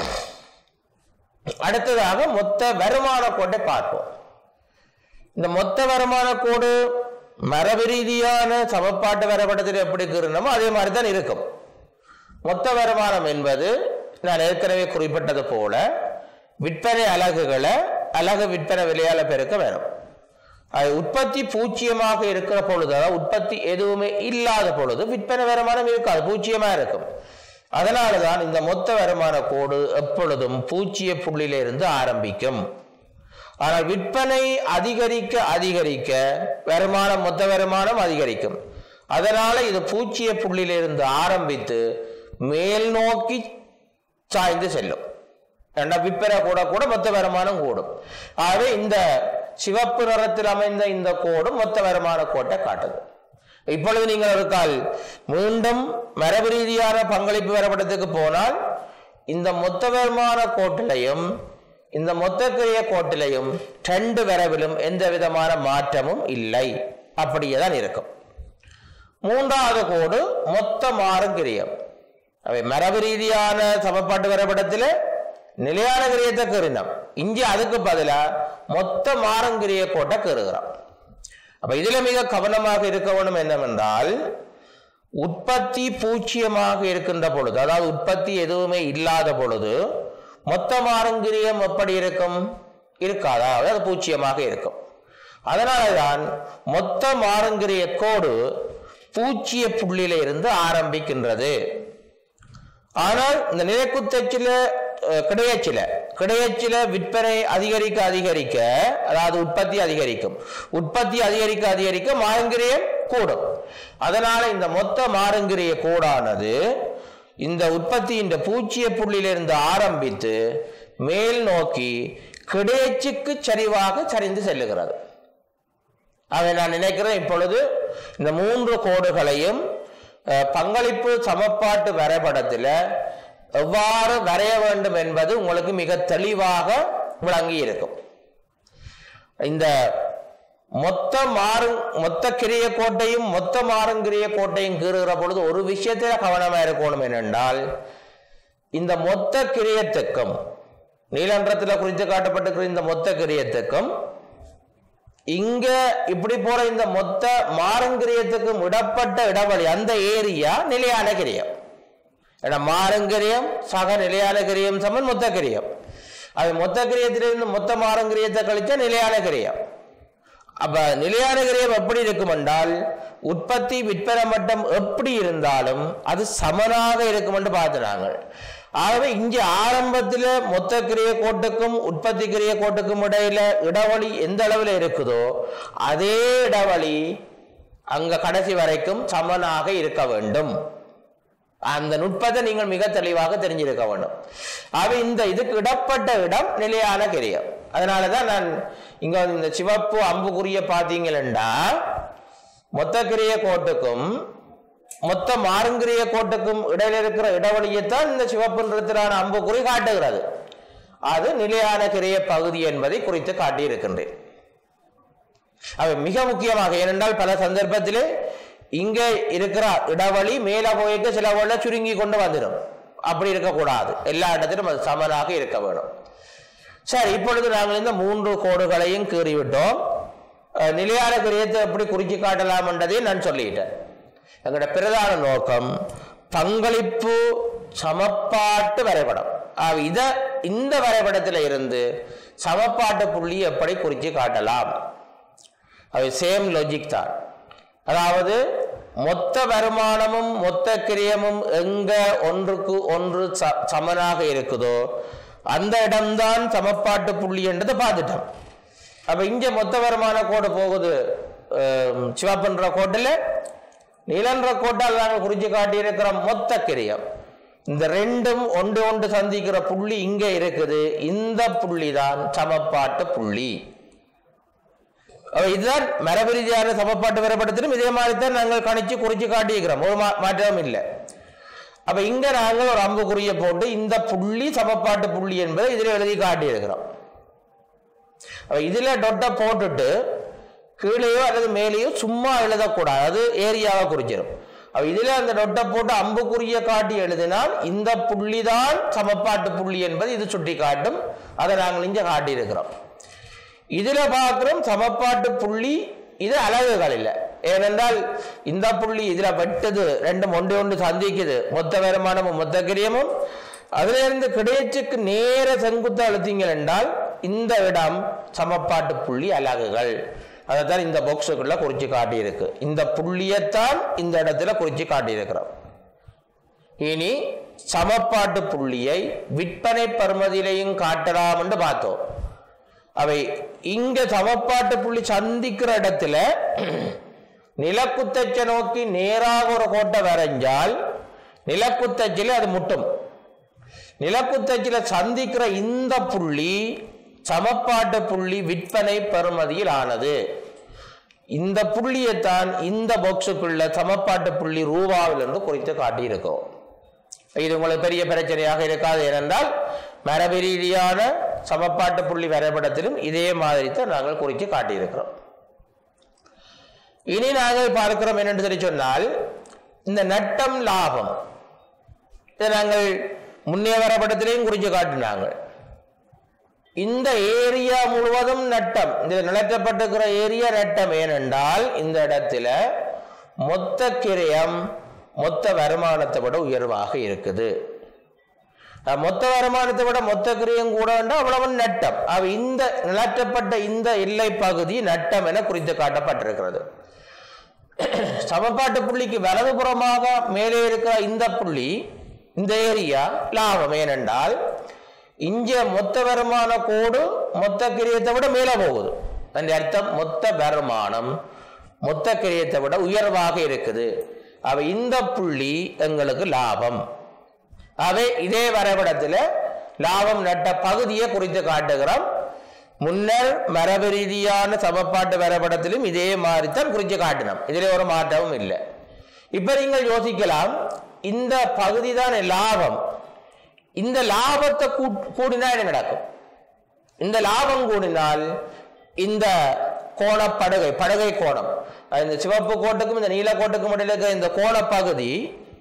Speaker 1: அடுத்ததாக மொத்த வருமான கோட்டை பார்ப்போம். இந்த மொத்த வருமான கோடு மரபு ரீதியான சமன்பாட்டு வரைபடத்தில் எப்படி இருக்கிறோமோ அதே மாதிரி தான் இருக்கும். மொத்த வருமானம் என்பது நான் ஏற்கனவே குறிப்பிட்டது போல விற்பனை அலகுகளை அலகு விற்பனை விலையால பெருக்க வரும். அது உற்பத்தி பூஜ்ஜியமாக இருக்கிற பொழுது, அதாவது உற்பத்தி எதுவுமே இல்லாத பொழுது விற்பனை வருமானம் இருக்காது, பூஜ்ஜியமா இருக்கும். அதனாலதான் இந்த மொத்த வருமான கோடு எப்பொழுதும் பூஜ்ஜிய புள்ளியிலிருந்து ஆரம்பிக்கும். ஆனால் விற்பனை அதிகரிக்க அதிகரிக்க வருமானம் மொத்த வருமானம் அதிகரிக்கும். அதனால இது பூஜ்ஜிய புள்ளியிலிருந்து ஆரம்பித்து மேல் நோக்கி சாய்ந்து செல்லும். விற்பனை கூட கூட மொத்த வருமானம் கூடும். ஆகவே இந்த சிவப்பு நிறத்தில் அமைந்த இந்த கோடு மொத்த வருமான கோட்டை காட்டுது. இப்பொழுது நீங்கள் ஒரு கால் மீண்டும் மரபு ரீதியான பங்களிப்பு வரைபடத்துக்கு போனால் இந்த மொத்த வருமான கோட்டிலையும் இந்த மொத்த கிரிய கோட்டிலையும் ரெண்டு வரவிலும் எந்த விதமான மாற்றமும் இல்லை, அப்படியே தான் இருக்கும். மூன்றாவது கோடு மொத்த மாறுங்கிரியம். அவை மரபு ரீதியான சமன்பாட்டு வரைபடத்தில் நிலையான கிரியத்தை கருணம், இங்கே அதுக்கு பதிலா மொத்த மாறுங்கிரிய கோட்டை கருகிறோம். அப்ப இதுல மிக கவனமாக இருக்க வேண்டும் என்னவென்றால், உற்பத்தி பூஜ்ஜியமாக இருக்கின்ற பொழுது, அதாவது உற்பத்தி எதுவுமே இல்லாத பொழுது மொத்த மாறுங்கிரியம் எப்படி இருக்கும்? இருக்காதா? அது பூஜ்ஜியமாக இருக்கும். அதனாலதான் மொத்த மாறுங்கிரிய கோடு பூஜ்ஜிய புள்ளியில இருந்து ஆரம்பிக்கின்றது. ஆனால் இந்த நிலைக்குத்தச்சில கிடையச்சில கிடையச்சில விற்பனை அதிகரிக்க அதிகரிக்க, அதாவது உற்பத்தி அதிகரிக்கும். உற்பத்தி அதிகரிக்க அதிகரிக்க மாறுங்கிரியம் கூடும். அதனால இந்த மொத்த மாறுங்கிரிய கோடானது இந்த உற்பத்தியின் பூஜ்ஜிய புள்ளியிலிருந்து ஆரம்பித்து மேல் நோக்கி கிடையச்சுக்கு சரிவாக சரிந்து செல்லுகிறது. அதை நான் நினைக்கிறேன் இப்பொழுது இந்த மூன்று கோடுகளையும் பங்களிப்பு சமன்பாட்டு வரைபடத்தில் எவ்வாறு வரைய வேண்டும் என்பது உங்களுக்கு மிக தெளிவாக விளங்கி இருக்கும். இந்த மொத்த மாறு மொத்த கிரிய கோட்டையும் மொத்த மாறுங்கிரிய கோட்டையும் கீறுகிற பொழுது ஒரு விஷயத்தில கவனமாக இருக்கணும். என்னென்றால், இந்த மொத்த கிரியத்துக்கும் நீலன்றத்தில் குறித்து காட்டப்பட்டிருக்கிற இந்த மொத்த கிரியத்துக்கும் இங்க இப்படி போற இந்த மொத்த மாறுங்கிரியத்துக்கும் இடப்பட்ட இடைவெளி, அந்த ஏரியா நிலையான கிரியம். மாறுங்கிரியம் சக நிலையான கிரியம் சமன் மொத்த கிரியம். அது மொத்த கிரியத்திலிருந்து மொத்த மாறுங்கிரியத்தை கழிச்சா நிலையான கிரியம். அப்ப நிலையான கிரியம் எப்படி இருக்கும் என்றால், உற்பத்தி விற்பனை மட்டம் எப்படி இருந்தாலும் அது சமனாக இருக்கும் என்று பார்த்துனாங்க. ஆகவே இங்க ஆரம்பத்தில் மொத்த கிரிய கோட்டுக்கும் உற்பத்தி கிரிய கோட்டுக்கும் இடையில இடைவெளி எந்த அளவில் இருக்குதோ அதே இடைவெளி அங்க கடைசி வரைக்கும் சமனாக இருக்க வேண்டும். அந்த நுட்பத்தை நீங்கள் மிக தெளிவாக தெரிஞ்சிருக்க வேண்டும். அவை இந்த இதுக்கு இடப்பட்ட இடம் நிலையான கிரியம். அதனாலதான் நான் இங்க இந்த சிவப்பு அம்புக்குரிய பார்த்தீங்கன்னா மொத்த கிரிய கோட்டுக்கும் மொத்த மாறுங்கிரிய கோட்டுக்கும் இடையில இருக்கிற இடைவெளியைத்தான் இந்த சிவப்பு நிறத்திலான அம்புக்குறி காட்டுகிறது. அது நிலையான கிரிய பகுதி என்பதை குறித்து காட்டியிருக்கின்றேன். அவை மிக முக்கியமாக, ஏனென்றால் பல சந்தர்ப்பத்திலே இங்கே இருக்கிற இடைவெளி மேல போயிட்டு சில வேளை சுருங்கி கொண்டு வந்துடும். அப்படி இருக்கக்கூடாது, எல்லா இடத்திலும் அது சமனாக இருக்க வேண்டும். சரி, இப்பொழுது நாங்கள் இந்த மூன்று கோடுகளையும் கீறிவிட்டோம். நிலையான கிரியத்தை எப்படி குறிச்சி காட்டலாம் என்றதையும் நான் சொல்லிட்டேன். எங்களோட பிரதான நோக்கம் பங்களிப்பு சமப்பாட்டு வரைபடம். இத இந்த வரைபடத்தில் இருந்து சமப்பாட்டு புள்ளி எப்படி குறிச்சி காட்டலாம், அவை சேம் லாஜிக் தான். அதாவது மொத்த வருமானமும் மொத்த கிரியமும் எங்க ஒன்றுக்கு ஒன்று சமனாக இருக்குதோ அந்த இடம்தான் சமப்பாட்டு புள்ளி என்றதை பார்த்துட்டோம். அப்ப இங்க மொத்த வருமான கோடு போகுது சிவப்புன்ற கோட்டில், நீலன்ற கோட்டால் நாங்கள் குறிச்சு காட்டியிருக்கிற மொத்த கிரியம். இந்த ரெண்டும் ஒன்று ஒன்று சந்திக்கிற புள்ளி இங்க இருக்குது. இந்த புள்ளி தான் சமப்பாட்டு புள்ளி. இதுதான் மரபு ரீதியான சமப்பாட்டு வரைபடத்திலும் இதே மாதிரி தான் நாங்கள் கணிச்சு குறிச்சு காட்டியிருக்கிறோம், ஒரு மாற்றமும் இல்லை. அப்ப இங்க நாங்கள் ஒரு அம்புக்குறியை போட்டு இந்த புள்ளி சமப்பாட்டு புள்ளி என்பதை இதுல எழுதி காட்டியிருக்கிறோம். இதுல டொட்டை போட்டுட்டு கீழேயோ அல்லது மேலேயோ சும்மா எழுதக்கூடாது, அது ஏரியாவை குறிச்சிடும். இதுல அந்த டொட்டை போட்டு அம்புக்குறியை காட்டி எழுதினால் இந்த புள்ளி தான் சமப்பாட்டு புள்ளி என்பது இது சுட்டி காட்டும். அதை நாங்கள் இங்க காட்டியிருக்கிறோம். இதுல பார்க்கிறோம் சமப்பாட்டு புள்ளி, இது அலகுகள் இல்லை. ஏனென்றால் இந்த புள்ளி இதுல வெட்டுது, ரெண்டும் ஒன்று ஒன்று சந்திக்குது, மொத்த வருமானமும் மொத்த கிரியமும். அதுல இருந்து கிடைச்சுக்கு நேர செங்குத்த அழுத்தீங்கள் என்றால் இந்த இடம் சமப்பாட்டு புள்ளி அலகுகள். அதைத்தான் இந்த பாக்ஸுக்குள்ள குறிச்சு காட்டியிருக்கு. இந்த புள்ளியைத்தான் இந்த இடத்துல குறிச்சு காட்டியிருக்கிறோம். இனி சமப்பாட்டு புள்ளியை விற்பனை பருமதியிலையும் காட்டலாம் என்று பார்த்தோம். அவை இங்க சமப்பாட்டு புள்ளி சந்திக்கிற இடத்துல நிலக்குத்தச்சை நோக்கி நேராக ஒரு கோட்டை வரைஞ்சால் நிலக்குத்தச்சில அது முட்டும். நிலக்குத்தச்சில சந்திக்கிற இந்த புள்ளி சமப்பாட்டு புள்ளி விற்பனை பெறுமதியில் ஆனது. இந்த புள்ளியைத்தான் இந்த பாக்ஸுக்குள்ள சமப்பாட்டு புள்ளி ரூபாவில் இருந்து குறித்து காட்டியிருக்கோம். இது உங்களுக்கு பெரிய பிரச்சனையாக இருக்காது, ஏனென்றால் மரபு ரீதியான சமப்பாட்டு புள்ளி வரைபடத்திலும் இதே மாதிரி தான் நாங்கள் குறித்து காட்டியிருக்கிறோம். இனி நாங்கள் பார்க்கிறோம் என்னென்று சொல்லி சொன்னால் இந்த நட்டம் லாபம், இதை நாங்கள் முன்னே வரைபடத்திலையும் குறித்து காட்டினாங்க. இந்த ஏரியா முழுவதும் நட்டம், இந்த நிலத்தப்பட்டிருக்கிற ஏரியா நட்டம். ஏனென்றால் இந்த இடத்துல மொத்த கிரயம் மொத்த வருமானத்தை விட உயர்வாக இருக்குது. மொத்த வருமானத்தை விட மொத்த கிரியம் கூட அவ்வளவு நட்டம். அவ இந்த நிலற்றப்பட்ட இந்த எல்லை பகுதி நட்டம் என குறித்து காட்டப்பட்டிருக்கிறது. சமப்பாட்டு புள்ளிக்கு வலதுபுறமாக மேலே இருக்கிற இந்த புள்ளி, இந்த ஏரியா லாபம். ஏனென்றால் இங்க மொத்த வருமான கோடு மொத்த கிரியத்தை விட மேலே போகுது. அதன் அர்த்தம் மொத்த வருமானம் மொத்த கிரியத்தை விட உயர்வாக இருக்குது. அவ இந்த புள்ளி எங்களுக்கு லாபம். அவை இதே வரைபடத்தில் லாபம் நட்ட பகுதியை குறித்து காட்டுகிறோம். முன்னர் மரபு ரீதியான சமப்பாட்டு வரைபடத்திலும் இதே மாதிரி தான் குறித்து காட்டினோம். இதில் ஒரு மாற்றமும் இல்லை. இப்ப நீங்கள் யோசிக்கலாம், இந்த பகுதி தான் லாபம், இந்த லாபத்தை கூடினா என்ன நடக்கும்? இந்த லாபம் கூடினால் இந்த கோண படுகை படுகை கோணம், இந்த சிவப்பு கோட்டுக்கும் இந்த நீல கோட்டுக்கும் இடையில இருக்கிற இந்த கோண பகுதி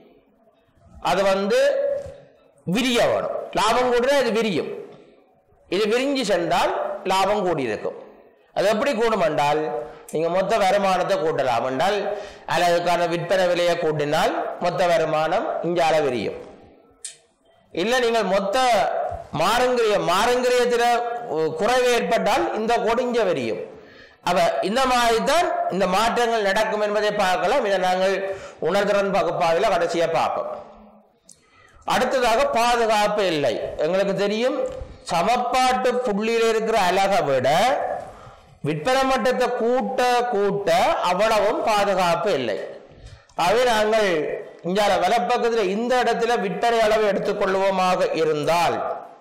Speaker 1: அது வந்து விரிய வேணும். லாபம் கூடினா இது விரியும். இது விரிஞ்சு சென்றால் லாபம் கூடியிருக்கும். அது எப்படி கூடும் என்றால் நீங்க மொத்த வருமானத்தை கூட்டலாம் என்றால் அதுக்கான விற்பனை விலையை கூட்டினால் மொத்த வருமானம் இங்க அளவிரியும். இல்லை நீங்கள் மொத்த மாறுங்கிரிய மாறுங்கிரியத்தில் குறைவு ஏற்பட்டால் இந்த கொடிஞ்ச விரியும். அவ இந்த மாதிரி தான் இந்த மாற்றங்கள் நடக்கும் என்பதை பார்க்கலாம். இதை நாங்கள் உணர்திறன் பகுப்பாவில் கடைசியா பார்ப்போம். அடுத்ததாக பாதுகாப்பு இல்லை. எங்களுக்கு தெரியும் சமப்பாட்டு புள்ளியில் இருக்கிற அலகை விட விற்பனை மட்டத்தை கூட்ட கூட்ட அவ்வளவும் பாதுகாப்பு இல்லை. அவை நாங்கள் இங்கால வலப்பக்கத்தில் இந்த இடத்துல விற்பனை அளவு எடுத்துக்கொள்வோமாக இருந்தால்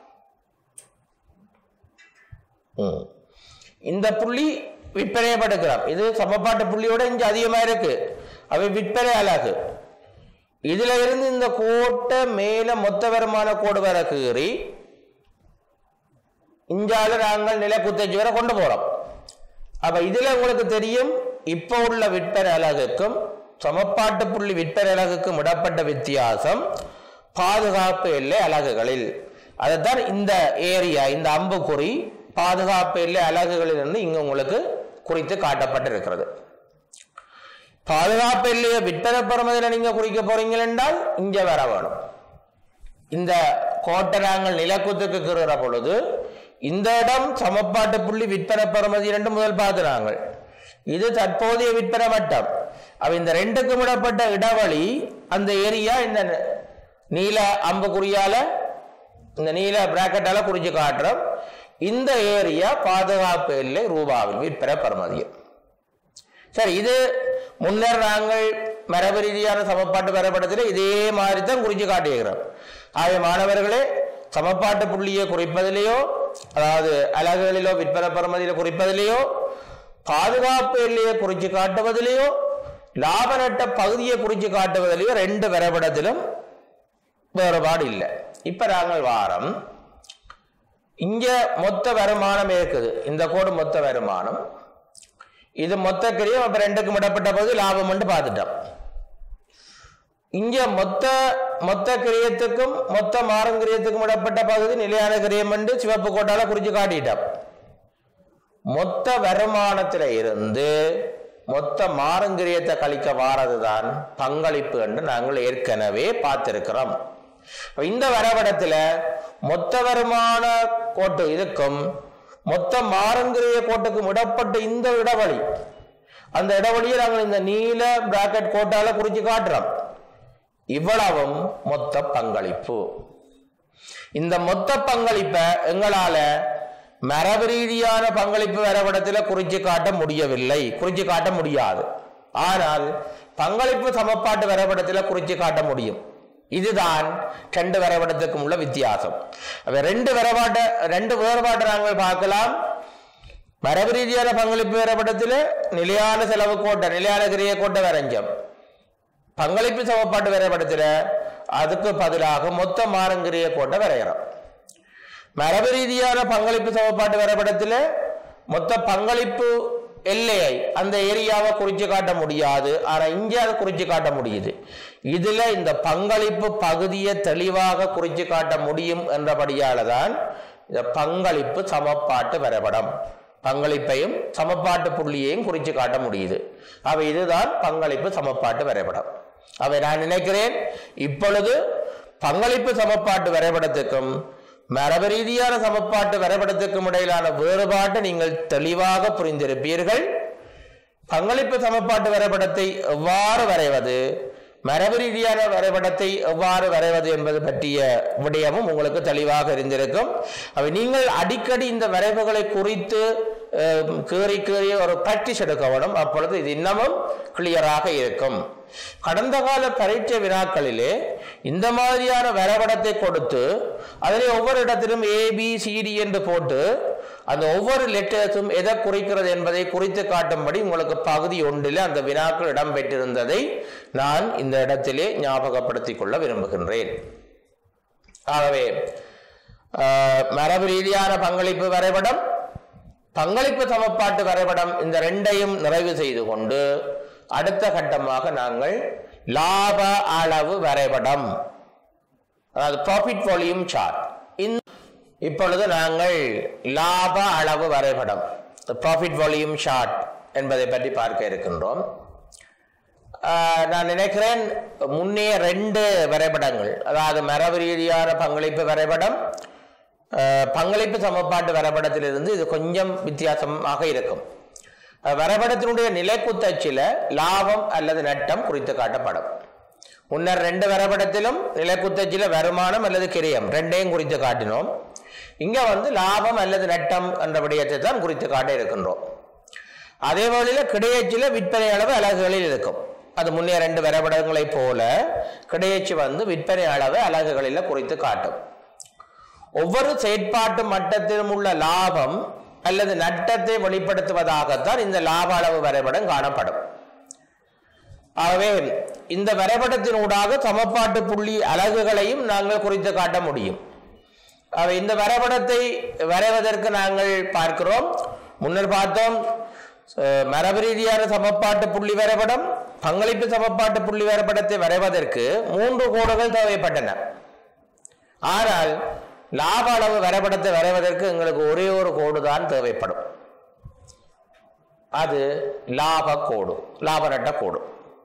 Speaker 1: இந்த புள்ளி விற்பனையை படுக்கிறோம். இது சமப்பாட்டு புள்ளியோட இங்க அதிகமா இருக்கு. அவை விற்பனை அழகு. இதுல இருந்து இந்த கோட்டை மேல மொத்த வருமான கோடு வர கீறி இங்கால நாங்கள் நில குத்தச்சி வரை கொண்டு போறோம். அப்ப இதுல உங்களுக்கு தெரியும், இப்ப உள்ள விற்பனை அலகுக்கும் சமப்பாட்டு புள்ளி விற்பனை அலகுக்கும் இடப்பட்ட வித்தியாசம் பாதுகாப்பு எல்லை அலகுகளில். அதைத்தான் இந்த ஏரியா, இந்த அம்புக்குறி பாதுகாப்பு எல்லை அலகுகளில் இருந்து இங்க உங்களுக்கு குறித்து காட்டப்பட்டிருக்கிறது. பாதுகாப்பு எல்லையை விற்பனை பெறுமதியில் நீங்க குறிக்க போறீங்க என்றால் இங்க வர வேணும். இந்த கோட்டை நாங்கள் நிலக்குத்துக்கு கீறுகிற பொழுது இந்த இடம் சமப்பாட்டு புள்ளி விற்பனை பெறுமதி இரண்டு முதல் பார்த்து நாங்கள் இது தற்போதைய விற்பனை மட்டம். அவ இந்த ரெண்டுக்கும் விடப்பட்ட இடைவெளி அந்த ஏரியா இந்த நீல அம்புக்குறியால இந்த நீல பிராக்கெட்டால குறிச்சு காட்டுறோம். இந்த ஏரியா பாதுகாப்பு எல்லை ரூபாவில் விற்பனை பெறுமதியும். சரி, இது முன்னர் நாங்கள் மரபு ரீதியான சமப்பாட்டு வரைபடத்தில் இதே மாதிரி தான் குறிச்சு காட்டியிருக்கிறோம். ஆகிய மாணவர்களே, சமப்பாட்டு புள்ளியை குறிப்பதிலேயோ அதாவது அலகுகளிலோ விற்பனை பெறுமதியிலோ குறிப்பதிலேயோ பாதுகாப்பு எல்லையை குறிச்சு காட்டுவதிலேயோ லாப நட்ட பகுதியை குறிச்சு காட்டுவதிலேயோ ரெண்டு வரைபடத்திலும் வேறுபாடு இல்லை. இப்ப நாங்கள் வாரம் இங்க மொத்த வருமானம் இருக்குது. இந்த கோடு மொத்த வருமானம், இது மொத்த கிரியம். அப்ப ரெண்டுக்கும் இடப்பட்ட போது லாபம் என்று பார்த்துட்டோம். இங்க மொத்த மொத்த கிரியத்துக்கும் மொத்த மாறும் கிரியத்துக்கும் இடப்பட்ட பகுதி நிலையான கிரியம் என்று சிவப்பு கோட்டால குறிச்சு காட்டிட்டோம். மொத்த வருமானத்தில இருந்து மொத்த மாறுங்கிரியத்தை கழிக்க வாரதுதான் பங்களிப்பு என்று நாங்கள் ஏற்கனவே பார்த்திருக்கிறோம். இந்த வரைபடத்துல மொத்த வருமான கோட்டு இதுக்கும் மொத்த மாறுங்கிரிய கோட்டுக்கும் இடப்பட்ட இந்த இடைவெளி, அந்த இடைவெளியை நாங்கள் இந்த நீல பிராக்கெட் கோட்டால குறிச்சு காட்டுறோம். இவ்வளவும் மொத்த பங்களிப்பு. இந்த மொத்த பங்களிப்பை எங்களால மரபு ரீதியான பங்களிப்பு வரைபடத்தில் குறிச்சு காட்ட முடியவில்லை, குறிச்சு காட்ட முடியாது. ஆனால் பங்களிப்பு சமப்பாட்டு வரைபடத்தில் குறிச்சு காட்ட முடியும். இதுதான் ரெண்டு வரைபடத்துக்கும் உள்ள வித்தியாசம். ரெண்டு வரைபாட்டை ரெண்டு வேறுபாட்டை நாங்கள் பார்க்கலாம். மரபு ரீதியான பங்களிப்பு வரைபடத்தில் நிலையான செலவு கோட்டை நிலையான கிரிய கோட்டை வரைஞ்சோம். பங்களிப்பு சமப்பாட்டு வரைபடத்தில் அதுக்கு பதிலாக மொத்த மாறுங்கிரிய கோட்டை வரைகிறோம். மரபு ரீதியான பங்களிப்பு சமப்பாட்டு வரைபடத்தில் மொத்த பங்களிப்பு எல்லையை அந்த ஏரியாவை குறிச்சு காட்ட முடியாது. ஆனா இங்கே அதை குறிச்சு காட்ட முடியுது. இதுல இந்த பங்களிப்பு பகுதியை தெளிவாக குறிச்சு காட்ட முடியும் என்றபடியால தான் இந்த பங்களிப்பு சமப்பாட்டு வரைபடம். பங்களிப்பையும் சமப்பாட்டு புள்ளியையும் குறிச்சு காட்ட முடியுது. அவை இதுதான் பங்களிப்பு சமப்பாட்டு வரைபடம். அவை நான் நினைக்கிறேன் இப்பொழுது பங்களிப்பு சமப்பாட்டு வரைபடத்துக்கும் மரபு ரீதியான சமப்பாட்டு வரைபடத்துக்கும் இடையிலான வேறுபாட்டை நீங்கள் தெளிவாக புரிந்திருப்பீர்கள். பங்களிப்பு சமப்பாட்டு வரைபடத்தை எவ்வாறு வரைவது, மரபு ரீதியான வரைபடத்தை எவ்வாறு வரைவது என்பது பற்றிய விடயமும் உங்களுக்கு தெளிவாக இருந்திருக்கும். அவை நீங்கள் அடிக்கடி இந்த வரைவுகளை குறித்து கீறி கீறி ஒரு பிராக்டிஸ் எடுக்க வேண்டும். அப்பொழுது இது இன்னமும் கிளியராக இருக்கும். கடந்த கால பரீட்சை வினாக்களிலே இந்த மாதிரியான வரைபடத்தை கொடுத்து அதிலே ஒவ்வொரு இடத்திலும் ஏ பி சி டி என்று போட்டு அந்த ஒவ்வொரு லெட்டர்ஸும் எதை குறிக்கிறது என்பதை குறித்து காட்டும்படி உங்களுக்கு பகுதி ஒன்றில் அந்த வினாக்கள் இடம்பெற்றிருந்ததை நான் இந்த இடத்திலே ஞாபகப்படுத்திக் கொள்ள விரும்புகின்றேன். ஆகவே மரபு ரீதியான பங்களிப்பு வரைபடம், பங்களிப்பு சமப்பாட்டு வரைபடம், இந்த ரெண்டையும் நிறைவு செய்து கொண்டு அடுத்த கட்டமாக நாங்கள் லாப அளவு வரைபடம், அதாவது ப்ராஃபிட் வால்யூம் சார்ட். இப்பொழுது நாங்கள் லாப அளவு வரைபடம், ப்ராஃபிட் வால்யூம் சார்ட் என்பதை பற்றி பார்க்க இருக்கின்றோம். நான் நினைக்கிறேன் முன்னே ரெண்டு வரைபடங்கள், அதாவது மரபு ரீதியான பங்களிப்பு வரைபடம், பங்களிப்பு சமப்பாட்டு வரைபடத்திலிருந்து இது கொஞ்சம் வித்தியாசமாக இருக்கும். வரைபடத்தினுடைய நிலைக்குத்தச்சில லாபம் அல்லது நட்டம் குறித்து காட்டப்படும். முன்னர் ரெண்டு வரைபடத்திலும் நிலைக்குத்தச்சில வருமானம் அல்லது கிரயம் ரெண்டையும் குறித்து காட்டினோம். இங்க வந்து லாபம் அல்லது நட்டம் என்ற விடயத்தை தான் குறித்து காட்ட இருக்கின்றோம். அதே போல கிடையச்சில விற்பனை அளவு அலகுகளில் இருக்கும். அது முன்னே ரெண்டு வரைபடங்களை போல கிடையச்சு வந்து விற்பனை அளவை அலகுகளில் குறித்து காட்டும். ஒவ்வொரு செயற்பாட்டு மட்டத்திலும் உள்ள லாபம் அல்லது நட்டத்தை வெளிப்படுத்துவதாகத்தான் இந்த லாப அளவு வரைபடம் காணப்படும். ஆகவே இந்த வரைபடத்தினூடாக சமப்பாட்டு புள்ளி அலகுகளையும் நாங்கள் குறித்து காட்ட முடியும். ஆகவே இந்த வரைபடத்தை வரைவதற்கு நாங்கள் பார்க்கிறோம். முன்னர் பார்த்தோம் மரபு ரீதியான சமப்பாட்டு புள்ளி வரைபடம், பங்களிப்பு சமப்பாட்டு புள்ளி வரைபடத்தை வரைவதற்கு மூன்று கோடுகள் தேவைப்பட்டன. ஆனால் லாப அளவு வரைபடத்தை வரைவதற்கு எங்களுக்கு ஒரே ஒரு கோடு தான் தேவைப்படும். அது லாப கோடு, லாப நட்ட கோடு.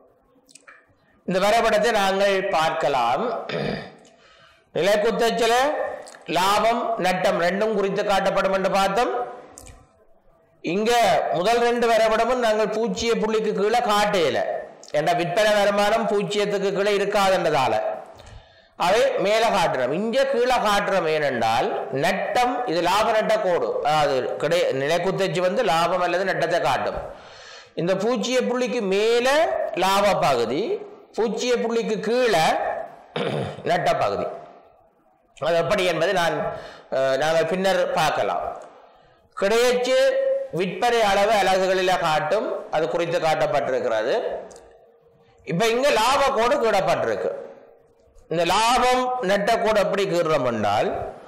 Speaker 1: இந்த வரைபடத்தை நாங்கள் பார்க்கலாம். நிலைக்குத்தச்சில லாபம் நட்டம் ரெண்டும் குறித்து காட்டப்படும் என்று பார்த்தோம். இங்க முதல் ரெண்டு வரைபடமும் நாங்கள் பூஜ்ஜிய புள்ளிக்கு கீழே காட்டையில, என்ற விற்பனை வருமானம் பூஜ்ஜியத்துக்கு கீழே இருக்காதுன்றதால அவை மேல காட்டுறோம். இங்க கீழே காட்டுறோம். ஏனென்றால் நட்டம் இது லாப நட்ட கோடு, அது கிடை நிலைக்குத்தச்சு வந்து லாபம் அல்லது நட்டத்தை காட்டும். இந்த பூஜ்ஜிய புள்ளிக்கு மேல லாப பகுதி, பூஜ்ஜிய புள்ளிக்கு கீழே நட்ட பகுதி. அது எப்படி என்பதை நான் நாங்கள் பின்னர் பார்க்கலாம். கிடையச்சு விற்பனை அளவு அலகுகளில் காட்டும், அது குறித்து காட்டப்பட்டிருக்கிறது. இப்ப இங்க லாப கோடு கீழப்பட்டிருக்கு. இந்த லாபம் நட்ட கோடு எப்படி கீறுறோம் என்றால்,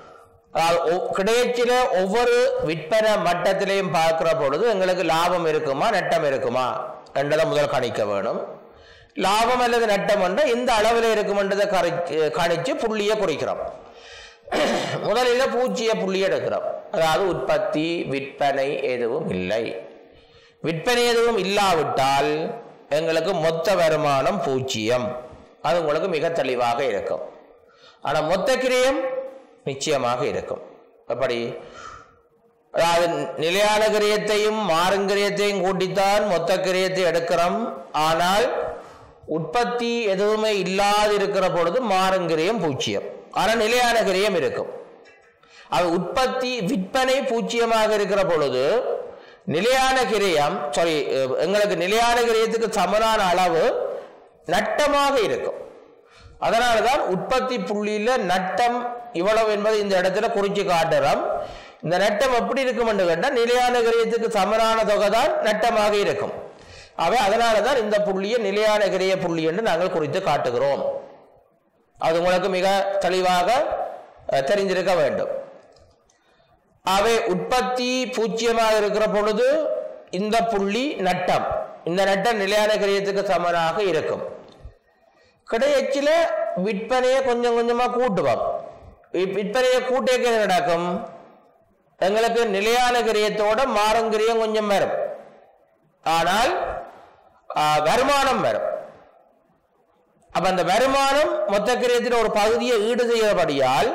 Speaker 1: கிடையச்சில ஒவ்வொரு விற்பனை மட்டத்திலையும் பார்க்கிற பொழுது எங்களுக்கு லாபம் இருக்குமா நட்டம் இருக்குமா என்றதை முதல் கணிக்க வேணும். லாபம் அல்லது நட்டம் என்றால் எந்த அளவில் இருக்கும் என்றதை கணிச்சு புள்ளியை குறிக்கிறோம். முதலில் பூஜ்ஜிய புள்ளி எடுக்கிறோம். அதாவது உற்பத்தி விற்பனை எதுவும் இல்லை. விற்பனை எதுவும் இல்லாவிட்டால் எங்களுக்கு மொத்த வருமானம் பூஜ்ஜியம். அது உங்களுக்கு மிக தெளிவாக இருக்கும். ஆனால் மொத்த கிரயம் நிச்சயமாக இருக்கும். எப்படி? அதாவது நிலையான கிரயத்தையும் மாறுங்கிரயத்தையும் கூட்டித்தான் மொத்த கிரயத்தை எடுக்கிறோம். ஆனால் உற்பத்தி எதுவுமே இல்லாது இருக்கிற பொழுது மாறுங்கிரயம் பூஜ்ஜியம், ஆனால் நிலையான கிரயம் இருக்கும். அது உற்பத்தி விற்பனை பூஜ்ஜியமாக இருக்கிற பொழுது நிலையான கிரயம் சாரி எங்களுக்கு நிலையான கிரயத்துக்கு சமனான அளவு நட்டமாக இருக்கும். அதனால்தான் உற்பத்தி புள்ளியில நட்டம் இவ்வளவு என்பது இந்த இடத்துல குறிச்சு காட்டுறோம். இந்த நட்டம் எப்படி இருக்கும் என்று கேட்டால் நிலையான கிரயத்துக்கு சமனான தொகை தான் நட்டமாக இருக்கும். அவை அதனாலதான் இந்த புள்ளியை நிலையான கிரய புள்ளி என்று நாங்கள் குறித்து காட்டுகிறோம். அது உங்களுக்கு மிக தெளிவாக தெரிஞ்சிருக்க வேண்டும். அவை உற்பத்தி பூஜ்ஜியமாக இருக்கிற பொழுது இந்த புள்ளி நட்டம், இந்த நட்டம் நிலையான கிரயத்துக்கு சமனாக இருக்கும். கிடையச்சில விற்பனையை கொஞ்சம் கொஞ்சமா கூட்டுவோம். விற்பனையை கூட்டேக்க நடக்கும், எங்களுக்கு நிலையான கிரயத்தோட மாறுங்கிரியம் கொஞ்சம் வரும், ஆனால் வருமானம் வரும். அப்ப அந்த வருமானம் மொத்த கிரயத்தில் ஒரு பகுதியை ஈடு செய்யபடியால்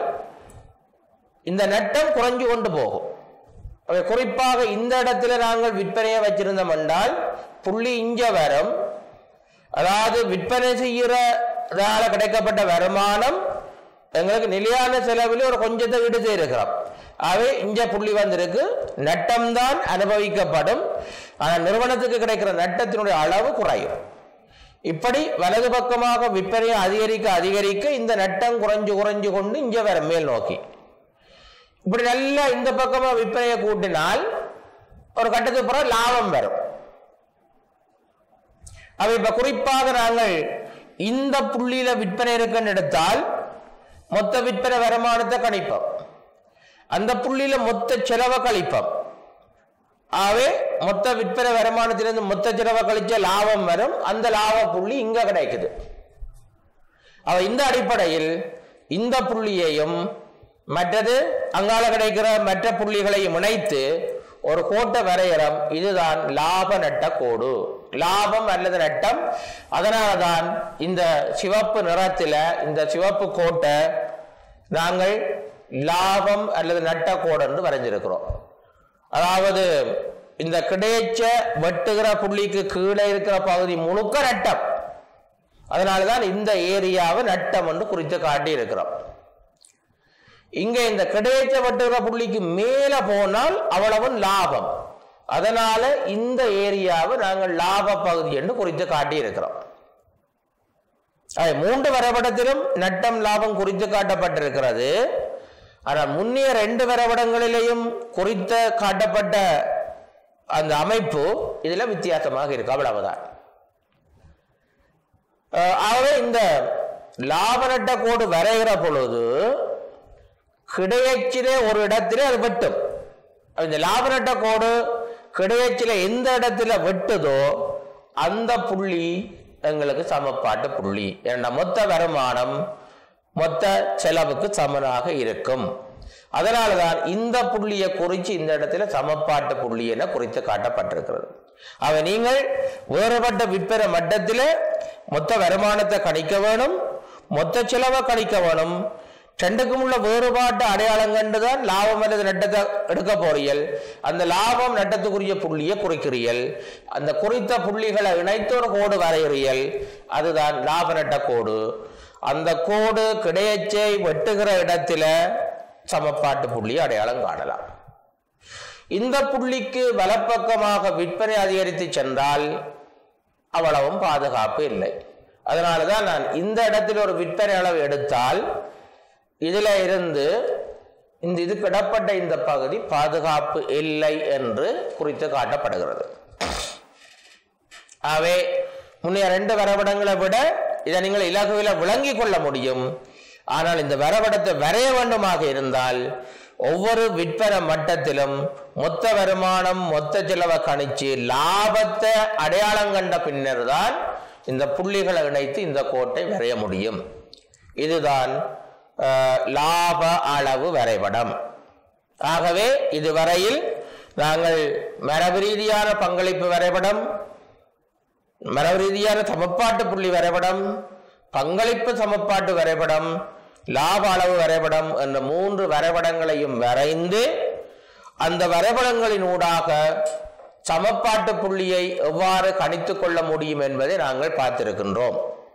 Speaker 1: இந்த நட்டம் குறைஞ்சு கொண்டு போகும். குறிப்பாக இந்த இடத்துல நாங்கள் விற்பனையை வச்சிருந்தோம் என்றால் புள்ளி இஞ்ச வரும். அதாவது விற்பனை செய்யறதால கிடைக்கப்பட்ட வருமானம் எங்களுக்கு நிலையான செலவில் ஒரு கொஞ்சத்தை ஈடு செய்திருக்கிறோம். அவை இஞ்ச புள்ளி வந்திருக்கு, நட்டம்தான் அனுபவிக்கப்படும். ஆனால் நிறுவனத்துக்கு கிடைக்கிற நட்டத்தினுடைய அளவு குறையும். இப்படி வலது பக்கமாக விற்பனையை அதிகரிக்க அதிகரிக்க இந்த நட்டம் குறைஞ்சு குறைஞ்சு கொண்டு இங்க வர மேல் நோக்கி இப்படி நல்லா இந்த பக்கமா விற்பனையை கூட்டினால் ஒரு கட்டத்துக்கு பிறகு லாபம் வரும். அவை இப்ப குறிப்பாக நாங்கள் இந்த புள்ளியில விற்பனை இருக்குன்னு எடுத்தால் மொத்த விற்பனை வருமானத்தை கணிப்போம், அந்த புள்ளியில மொத்த செலவை கழிப்போம். ஆகவே மொத்த விற்பனை வருமானத்திலிருந்து மொத்த செலவை கழிச்ச லாபம் வரும். அந்த லாப புள்ளி இங்க கிடைக்குது. அவ இந்த அடிப்படையில் இந்த புள்ளியையும் மற்றது அங்கால கிடைக்கிற மற்ற புள்ளிகளையும் இணைத்து ஒரு கோட்டை வரையறம். இதுதான் லாப நட்ட கோடு, லாபம் அல்லது நட்டம். அதனால்தான் இந்த சிவப்பு நிறத்தில் இந்த சிவப்பு கோட்டை நாங்கள் லாபம் அல்லது நட்ட கோடு என்று வரைஞ்சிருக்கிறோம். அதாவது இந்த கிடைச்ச வெட்டுகிற புள்ளிக்கு கீழே இருக்கிற பகுதி முழுக்க நட்டம். அதனால்தான் இந்த ஏரியாவை நட்டம் என்று குறித்து காட்டி இருக்கிறோம். இங்க இந்த கிடைச்ச வெட்டுகிற புள்ளிக்கு மேல போனால் அவ்வளவு லாபம். அதனால இந்த ஏரியாவை நாங்கள் லாப பகுதி என்று குறித்து காட்டி இருக்கிறோம். மூன்று வரைபடத்திலும் நட்டம் லாபம் குறித்து காட்டப்பட்டிருக்கிறது. ஆனால் முன்னிய ரெண்டு வரைபடங்களிலேயும் குறித்த காட்டப்பட்ட அந்த அமைப்பு இதுல வித்தியாசமாக இருக்கு, அவ்வளவுதான். ஆகவே இந்த லாப நட்ட கோடு வரைகிற பொழுது கிடையச்சிலே ஒரு இடத்திலே அது வெட்டும். இந்த லாப நட்ட கோடு கிடையச்சில எந்த இடத்துல வெட்டுதோ அந்த புள்ளி எங்களுக்கு சமப்பாட்டு புள்ளி. ஏன்னா மொத்த வருமானம் மொத்த செலவுக்கு சமனாக இருக்கும். அதனாலதான் இந்த புள்ளியை குறித்து இந்த இடத்துல சமப்பாட்டு புள்ளி என குறித்து காட்டப்பட்டிருக்கிறது. அவை நீங்கள் வேறுபட்ட விற்பனை மட்டத்தில் மொத்த வருமானத்தை கணிக்க வேணும், மொத்த செலவை கணிக்க வேணும். ரெண்டுக்கும் உள்ள வேறுபாட்டு அடையாளம் கண்டுதான் லாபம் அல்லது நட்டத்தை எடுக்க போறீர்கள். அந்த லாபம் நட்டத்துக்குரிய புள்ளியை குறிக்கிறீர்கள். அந்த குறித்த புள்ளிகளை இணைத்து ஒரு கோடு வரைகிறீர்கள். அதுதான் லாப நட்ட கோடு. அந்த கோடு கிடையச்சை வெட்டுகிற இடத்துல சமப்பாட்டு புள்ளி அடையாளம் காணலாம். இந்த புள்ளிக்கு வலப்பக்கமாக விற்பனை அதிகரித்து சென்றால் அவ்வளவும் பாதுகாப்பு இல்லை. அதனாலதான் நான் இந்த இடத்தில் ஒரு விற்பனை அளவு எடுத்தால் இதுல இருந்து இந்த இதுக்கு இடப்பட்ட இந்த பகுதி பாதுகாப்பு இல்லை என்று குறித்து காட்டப்படுகிறது. ஆகவே முன்னைய ரெண்டு வரைபடங்களை விட இதை நீங்கள் இலகுவில விளங்கிக் கொள்ள முடியும். ஆனால் இந்த வரைபடத்தை வரைய வேண்டுமாக இருந்தால் ஒவ்வொரு விற்பனை மட்டத்திலும் மொத்த வருமானம் மொத்த செலவை கணிச்சு லாபத்தை அடையாளம் கண்ட பின்னர் தான் இந்த புள்ளிகளை இணைத்து இந்த கோட்டை வரைய முடியும். இதுதான் லாப அளவு வரைபடம். ஆகவே இதுவரையில் நாங்கள் மரபு ரீதியான பங்களிப்பு வரைபடம், மரபு ரீதியான சமப்பாட்டு புள்ளி வரைபடம், பங்களிப்பு சமப்பாட்டு வரைபடம், லாப அளவு வரைபடம் என்ற மூன்று வரைபடங்களையும் வரைந்து அந்த வரைபடங்களின் ஊடாக சமப்பாட்டு புள்ளியை எவ்வாறு கணித்துக் கொள்ள முடியும் என்பதை நாங்கள் பார்த்திருக்கின்றோம்.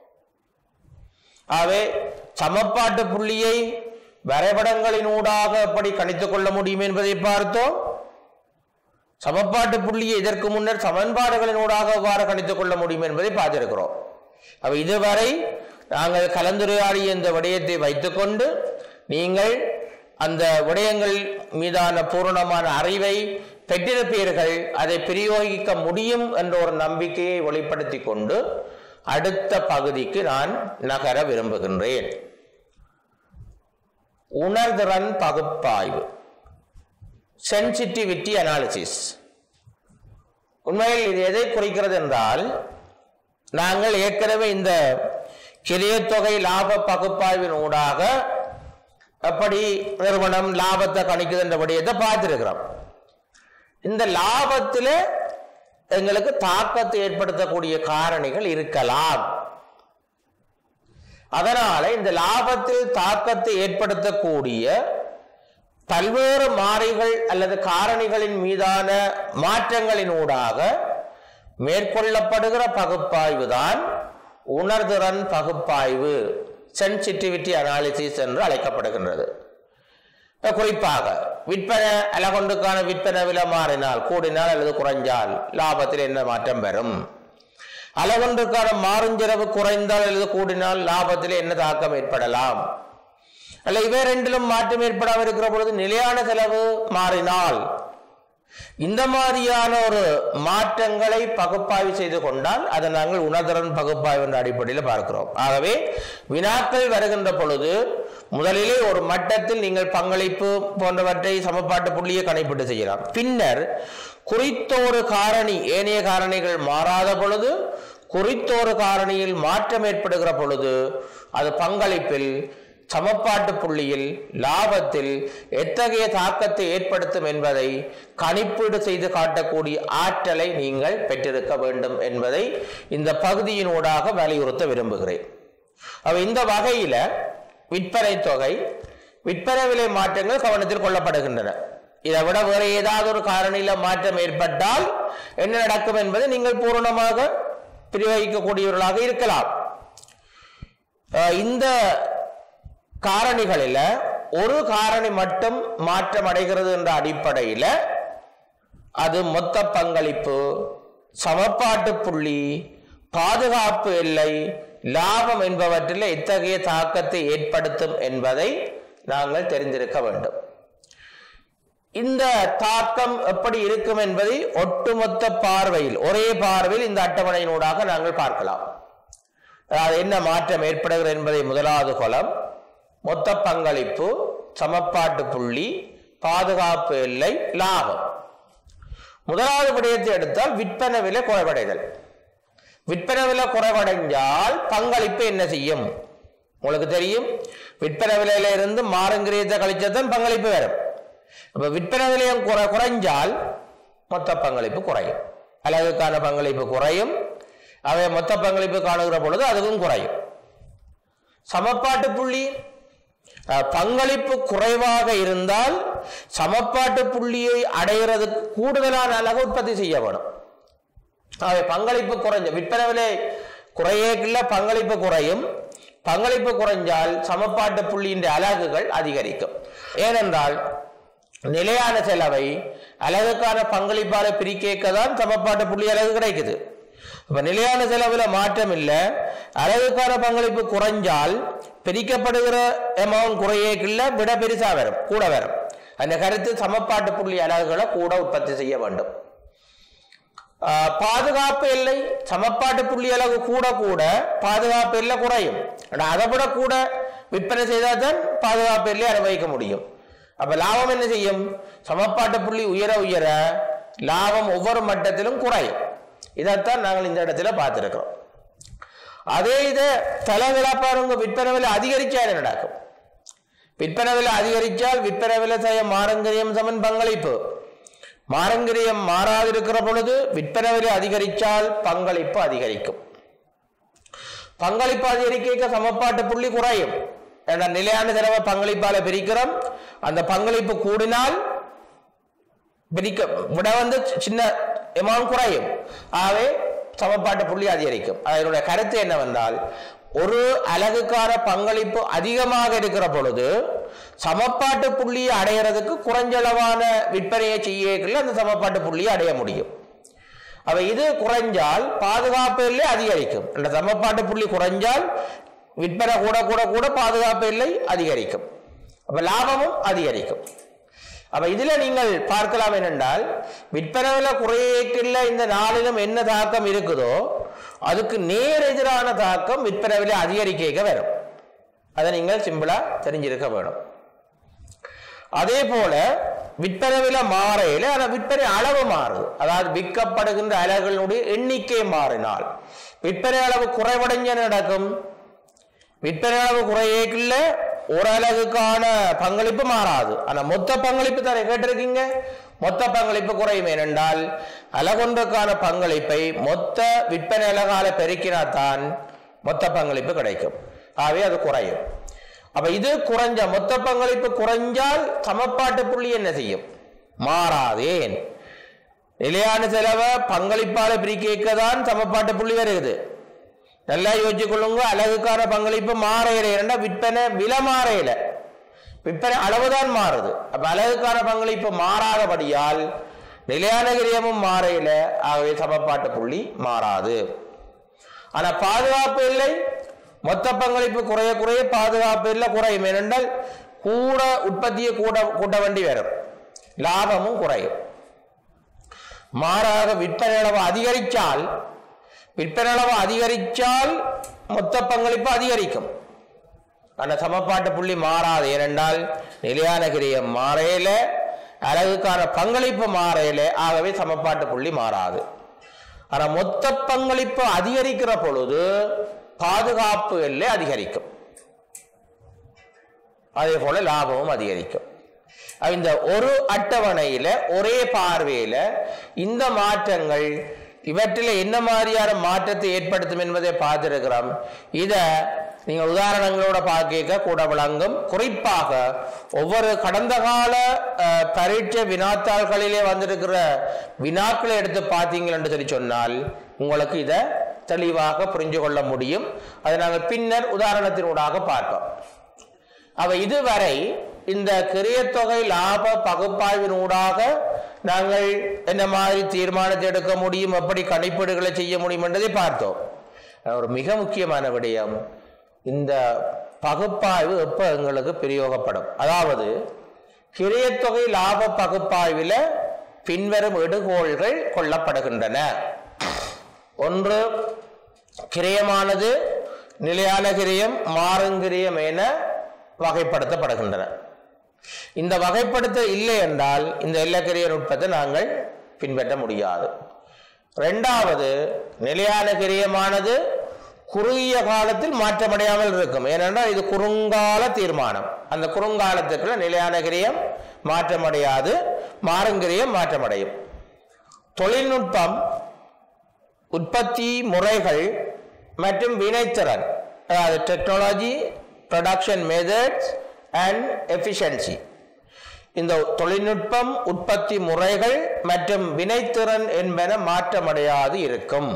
Speaker 1: ஆகவே சமப்பாட்டு புள்ளியை வரைபடங்களின் ஊடாக எப்படி கணித்துக் கொள்ள முடியும் என்பதை பார்த்தோம். சமப்பாட்டு புள்ளியை இதற்கு முன்னர் சமன்பாடுகளின் ஊடாக எவ்வாறு கணித்துக் கொள்ள முடியும் என்பதை பார்த்திருக்கிறோம். அப்ப இதுவரை நாங்கள் கலந்துரையாடிய இந்த விடயத்தை வைத்துக்கொண்டு நீங்கள் அந்த விடயங்கள் மீதான பூரணமான அறிவை பெற்றிருப்பீர்கள். அதை பிரயோகிக்க முடியும் என்ற ஒரு நம்பிக்கையை வெளிப்படுத்தி கொண்டு அடுத்த பகுதிக்கு நான் நகர விரும்புகின்றேன். உணர்திறன் பகுப்பாய்வு, சென்சிட்டிவிட்டி அனாலிசிஸ். உண்மையில் இது எதை குறிக்கிறது என்றால், நாங்கள் ஏற்கனவே இந்த கிரியத்தொகை லாப பகுப்பாய்வின் ஊடாக எப்படி நிறுவனம் லாபத்தை கணிக்குது என்ற விடயத்தை பார்த்திருக்கிறோம். இந்த லாபத்தில் எங்களுக்கு தாக்கத்தை ஏற்படுத்தக்கூடிய காரணிகள் இருக்கலாம். அதனால இந்த லாபத்தில் தாக்கத்தை ஏற்படுத்தக்கூடிய பல்வேறு மாறிகள் அல்லது காரணிகளின் மீதான மாற்றங்களின் ஊடாக மேற்கொள்ளப்படுகிற பகுப்பாய்வு தான் உணர்திறன் பகுப்பாய்வு, சென்சிட்டிவிட்டி அனாலிசிஸ் என்று அழைக்கப்படுகின்றது. குறிப்பாக விற்பனை அலகொண்டுக்கான விற்பனை விலை மாறினால், கூடினால் அல்லது குறைஞ்சால் லாபத்தில் என்ன மாற்றம் பெறும், அலகொன்றுக்கான மாறுஞ்செலவு குறைந்தால் அல்லது கூடினால் லாபத்தில் என்ன தாக்கம் ஏற்படலாம், அல்ல இவை ரெண்டிலும் மாற்றம் ஏற்படாமல் இருக்கிற பொழுது நிலையான செலவு மாறினால், இந்த மாதிரியான ஒரு மாற்றங்களை பகுப்பாய்வு செய்து கொண்டால் அதை நாங்கள் உணர்திறன் பகுப்பாய்வு என்ற அடிப்படையில் பார்க்கிறோம். ஆகவே வினாக்கள் வருகின்ற பொழுது முதலிலே ஒரு மட்டத்தில் நீங்கள் பங்களிப்பு போன்றவற்றை சமப்பாட்டு புள்ளியை கணிப்பீடு செய்யலாம். பின்னர் குறித்தோரு காரணி ஏனைய காரணிகள் மாறாத பொழுது, குறித்தோரு காரணியில் மாற்றம் ஏற்படுகிற பொழுது அது பங்களிப்பில், சமப்பாட்டு புள்ளியில், லாபத்தில் எத்தகைய தாக்கத்தை ஏற்படுத்தும் என்பதை கணிப்பீடு செய்து காட்டக்கூடிய ஆற்றலை நீங்கள் பெற்றிருக்க வேண்டும் என்பதை இந்த பகுதியினூடாக வலியுறுத்த விரும்புகிறேன். அவ இந்த வகையில விற்பனை தொகை, விற்பனை விலை மாற்றங்கள் கவனத்தில் கொள்ளப்படுகின்றன. இதை விட வேற ஏதாவது ஒரு காரணியில மாற்றம் ஏற்பட்டால் என்ன நடக்கும் என்பதை நீங்கள் பூரணமாக பிரயோகிக்கக்கூடியவர்களாக இருக்கலாம். இந்த காரணிகளில் ஒரு காரணி மட்டும் மாற்றம் அடைகிறது என்ற அடிப்படையில் அது மொத்த பங்களிப்பு, சமப்பாட்டு புள்ளி, பாதுகாப்பு எல்லை, லாபம் என்பவற்றில் இத்தகைய தாக்கத்தை ஏற்படுத்தும் என்பதை நாங்கள் தெரிந்திருக்க வேண்டும். இந்த தாக்கம் எப்படி இருக்கும் என்பதை ஒட்டுமொத்த பார்வையில் ஒரே பார்வையில் இந்த அட்டவணையினூடாக நாங்கள் பார்க்கலாம். அதாவது என்ன மாற்றம் ஏற்படுகிறது என்பதை முதலாவது கோலம், மொத்த பங்களிப்பு, சமப்பாட்டு புள்ளி, பாதுகாப்பு எல்லை, லாபம். முதலாவது விடயத்தை எடுத்தால் விற்பனை விலை குறைவடைதல். விற்பனை விலை குறைவடைஞ்சால் பங்களிப்பு என்ன செய்யும்? உங்களுக்கு தெரியும், விற்பனை விலையில இருந்து மாறுங்கிரியத்தை கழிச்சதான் பங்களிப்பு வரும். அப்ப விற்பனை விலையம் குறை குறைஞ்சால் மொத்த பங்களிப்பு குறையும். அலகுக்கான பங்களிப்பு குறையும். அவை மொத்த பங்களிப்பு காணுகிற பொழுது அதுவும் குறையும். சமப்பாட்டு புள்ளி, பங்களிப்பு குறைவாக இருந்தால் சமப்பாட்டு புள்ளியை அடைகிறதுக்கு கூடுதலான அளவு உற்பத்தி செய்ய வேணும். அவை பங்களிப்பு குறைஞ்ச விற்பனை விலை குறையக்குள்ள பங்களிப்பு குறையும். பங்களிப்பு குறைஞ்சால் சமப்பாட்டு புள்ளியின் அலகுகள் அதிகரிக்கும். ஏனென்றால் நிலையான செலவை அலகுக்கான பங்களிப்பால பிரிக்கதான் சமப்பாட்டு புள்ளி அலகு கிடைக்குது. இப்ப நிலையான செலவுல மாற்றம் இல்லை, அலகுக்கான பங்களிப்பு குறைஞ்சால் பிரிக்கப்படுகிற அமௌண்ட் குறையக்குள்ள விட பெருசா வரும், கூட வரும். அந்த கருத்து சமப்பாட்டு புள்ளி அலகுகளை கூட உற்பத்தி செய்ய வேண்டும். பாதுகாப்பு எல்லை, சமப்பாட்டு புள்ளி அளவு கூட கூட பாதுகாப்பு எல்லை குறையும். அதை விட கூட விற்பனை செய்தால் தான் பாதுகாப்பு எல்லை அனுபவிக்க முடியும். அப்ப லாபம் என்ன செய்யும்? சமப்பாட்டு புள்ளி உயர உயர லாபம் ஒவ்வொரு மட்டத்திலும் குறையும். இதைத்தான் நாங்கள் இந்த இடத்துல பார்த்திருக்கிறோம். அதே இதை தலைவிழா பாருங்க, விற்பனை விலை அதிகரிச்சா என்ன நடக்கும்? விற்பனை விலை அதிகரிச்சால் விற்பனை விலை செய்ய மாரங்கரியம் சமன் பங்களிப்பு. மாரங்கரியம் மாறாதிருக்கிற பொழுது விற்பனை விலை அதிகரித்தால் பங்களிப்பு அதிகரிக்கும். பங்களிப்பு அதிகரிக்க சமப்பாட்டு புள்ளி குறையும். நிலையான செலவை பங்களிப்பால பிரிக்கிறோம். அந்த பங்களிப்பு கூடினால் பிரிக்க விட வந்து சின்ன அமௌண்ட் குறையும். ஆகவே சமப்பாட்டு புள்ளி அதிகரிக்கும். அதனுடைய கருத்து என்னவென்றால், ஒரு அலகுக்கான பங்களிப்பு அதிகமாக இருக்கிற பொழுது சமப்பாட்டு புள்ளியை அடைகிறதுக்கு குறைஞ்சளவான விற்பனையை செய்ய அந்த சமப்பாட்டு புள்ளியை அடைய முடியும். அவ இது குறைஞ்சால் பாதுகாப்பு எல்லை அதிகரிக்கும். அந்த சமப்பாட்டு புள்ளி குறைஞ்சால் விற்பனை கூட கூட கூட பாதுகாப்பு எல்லை அதிகரிக்கும். அப்ப லாபமும் அதிகரிக்கும். அப்ப இதுல நீங்கள் பார்க்கலாம் என்னென்றால், விற்பனை விலை குறையக்குள்ள இந்த நாளிலும் என்ன தாக்கம் இருக்குதோ அதுக்கு நேர் எதிரான தாக்கம் விற்பனை விலை அதிகரிக்க வரும். அதை நீங்கள் சிம்பிளா தெரிஞ்சிருக்க வேணும். அதே போல விற்பனை விலை மாறையில ஆனா விற்பனை அளவு மாறுது. அதாவது விற்கப்படுகின்ற அலகுகளுடைய எண்ணிக்கை மாறினால் விற்பனை அளவு குறைவடைஞ்ச நடக்கும். விற்பனை அளவு குறையக்குள்ள ஒரு அலகுக்கான பங்களிப்பு மாறாது. ஆனா மொத்த பங்களிப்பு தானே கேட்டிருக்கீங்க. மொத்த பங்களிப்பு குறையும். ஏனென்றால் அலகொன்றுக்கான பங்களிப்பை மொத்த விற்பனை அலகால பெருக்கினாத்தான் மொத்த பங்களிப்பு கிடைக்கும். ஆகவே அது குறையும். அப்ப இது குறைஞ்ச மொத்த பங்களிப்பு குறைஞ்சால் சமப்பாட்டு புள்ளி என்ன செய்யும்? மாறாதேன். நிலையான செலவை பங்களிப்பால பிரிக்கதான் சமப்பாட்டு புள்ளி வருகிறது. நல்லா யோசிச்சு கொள்ளுங்க. அலகுக்கான பங்களிப்பு மாறையில, இரண்டா விற்பனை விலை மாறையில, விற்பனை அளவுதான் மாறுது. அப்ப அலகுக்கான பங்களிப்பு மாறாதபடியால் நிலையான கிரியமும் மாறையில, ஆகவே சமப்பாட்டு புள்ளி மாறாது. ஆனா பாதுகாப்பு இல்லை. மொத்த பங்களிப்பு குறைய குறைய பாதுகாப்பு இல்லை குறையும். ஏனென்றால் கூட உற்பத்தியை கூட கூட்ட வேண்டி வரும், லாபமும் குறையும். மாறாக விற்பனை அளவு அதிகரித்தால் விற்பனை அளவு அதிகரித்தால் மொத்த பங்களிப்பு அதிகரிக்கும். ஆனால் சமப்பாட்டு புள்ளி மாறாது. ஏனென்றால் நிலையான கிரியம் மாறையில, அலகுக்கான பங்களிப்பு மாறையில, ஆகவே சமப்பாட்டு புள்ளி மாறாது. ஆனால் மொத்த பங்களிப்பு அதிகரிக்கிற பொழுது பாதுகாப்பு எல்லை அதிகரிக்கும். அதே போல லாபமும் அதிகரிக்கும். இந்த ஒரு அட்டவணையில ஒரே பார்வையில இந்த மாற்றங்கள் இவற்றில் என்ன மாதிரியான மாற்றத்தை ஏற்படுத்தும் என்பதை பார்த்திருக்கிறோம். இத நீங்க உதாரணங்களோட பார்க்க கூட விளங்கும். குறிப்பாக ஒவ்வொரு கடந்த கால பரீட்சை வினாத்தாள்களிலே வந்திருக்கிற வினாக்களை எடுத்து பார்த்தீங்கள் என்று சொல்லி சொன்னால் உங்களுக்கு இதை தெளிவாக புரிஞ்சு கொள்ள முடியும். அதை நாங்கள் பின்னர் உதாரணத்தினூடாக பார்ப்போம். அவ இதுவரை இந்த கிரியத்தொகை லாப பகுப்பாய்வினூடாக நாங்கள் என்ன மாதிரி தீர்மானத்தை எடுக்க முடியும், எப்படி கணிப்பீடுகளை செய்ய முடியும் என்பதை பார்த்தோம். ஒரு மிக முக்கியமான விடயம், இந்த பகுப்பாய்வு எப்போ எங்களுக்கு பிரயோகப்படும்? அதாவது கிரியத்தொகை லாப பகுப்பாய்வில் பின்வரும் எடுகோள்கள் கொள்ளப்படுகின்றன. ஒன்று, கிரயமானது நிலையான கிரயம், மாறுங்கிரியம் என வகைப்படுத்தப்படுகின்றன. இந்த வகைப்படுத்த இல்லை என்றால் இந்த எல்லக்கிரிய நுட்பத்தை நாங்கள் பின்பற்ற முடியாது. இரண்டாவது, நிலையான கிரியமானது குறுகிய காலத்தில் மாற்றமடையாமல் இருக்கும். ஏனென்றால் இது குறுங்கால தீர்மானம். அந்த குறுங்காலத்துக்குள்ள நிலையான கிரியம் மாற்றமடையாது, மாறுங்கிரியம் மாற்றமடையும். தொழில்நுட்பம், உற்பத்தி முறைகள் மற்றும் வினைத்திறன், அதாவது technology, production methods and efficiency. இந்த தொழில்நுட்பம், உற்பத்தி முறைகள் மற்றும் வினைத்திறன் என்பன மாற்றமடையாது இருக்கும்.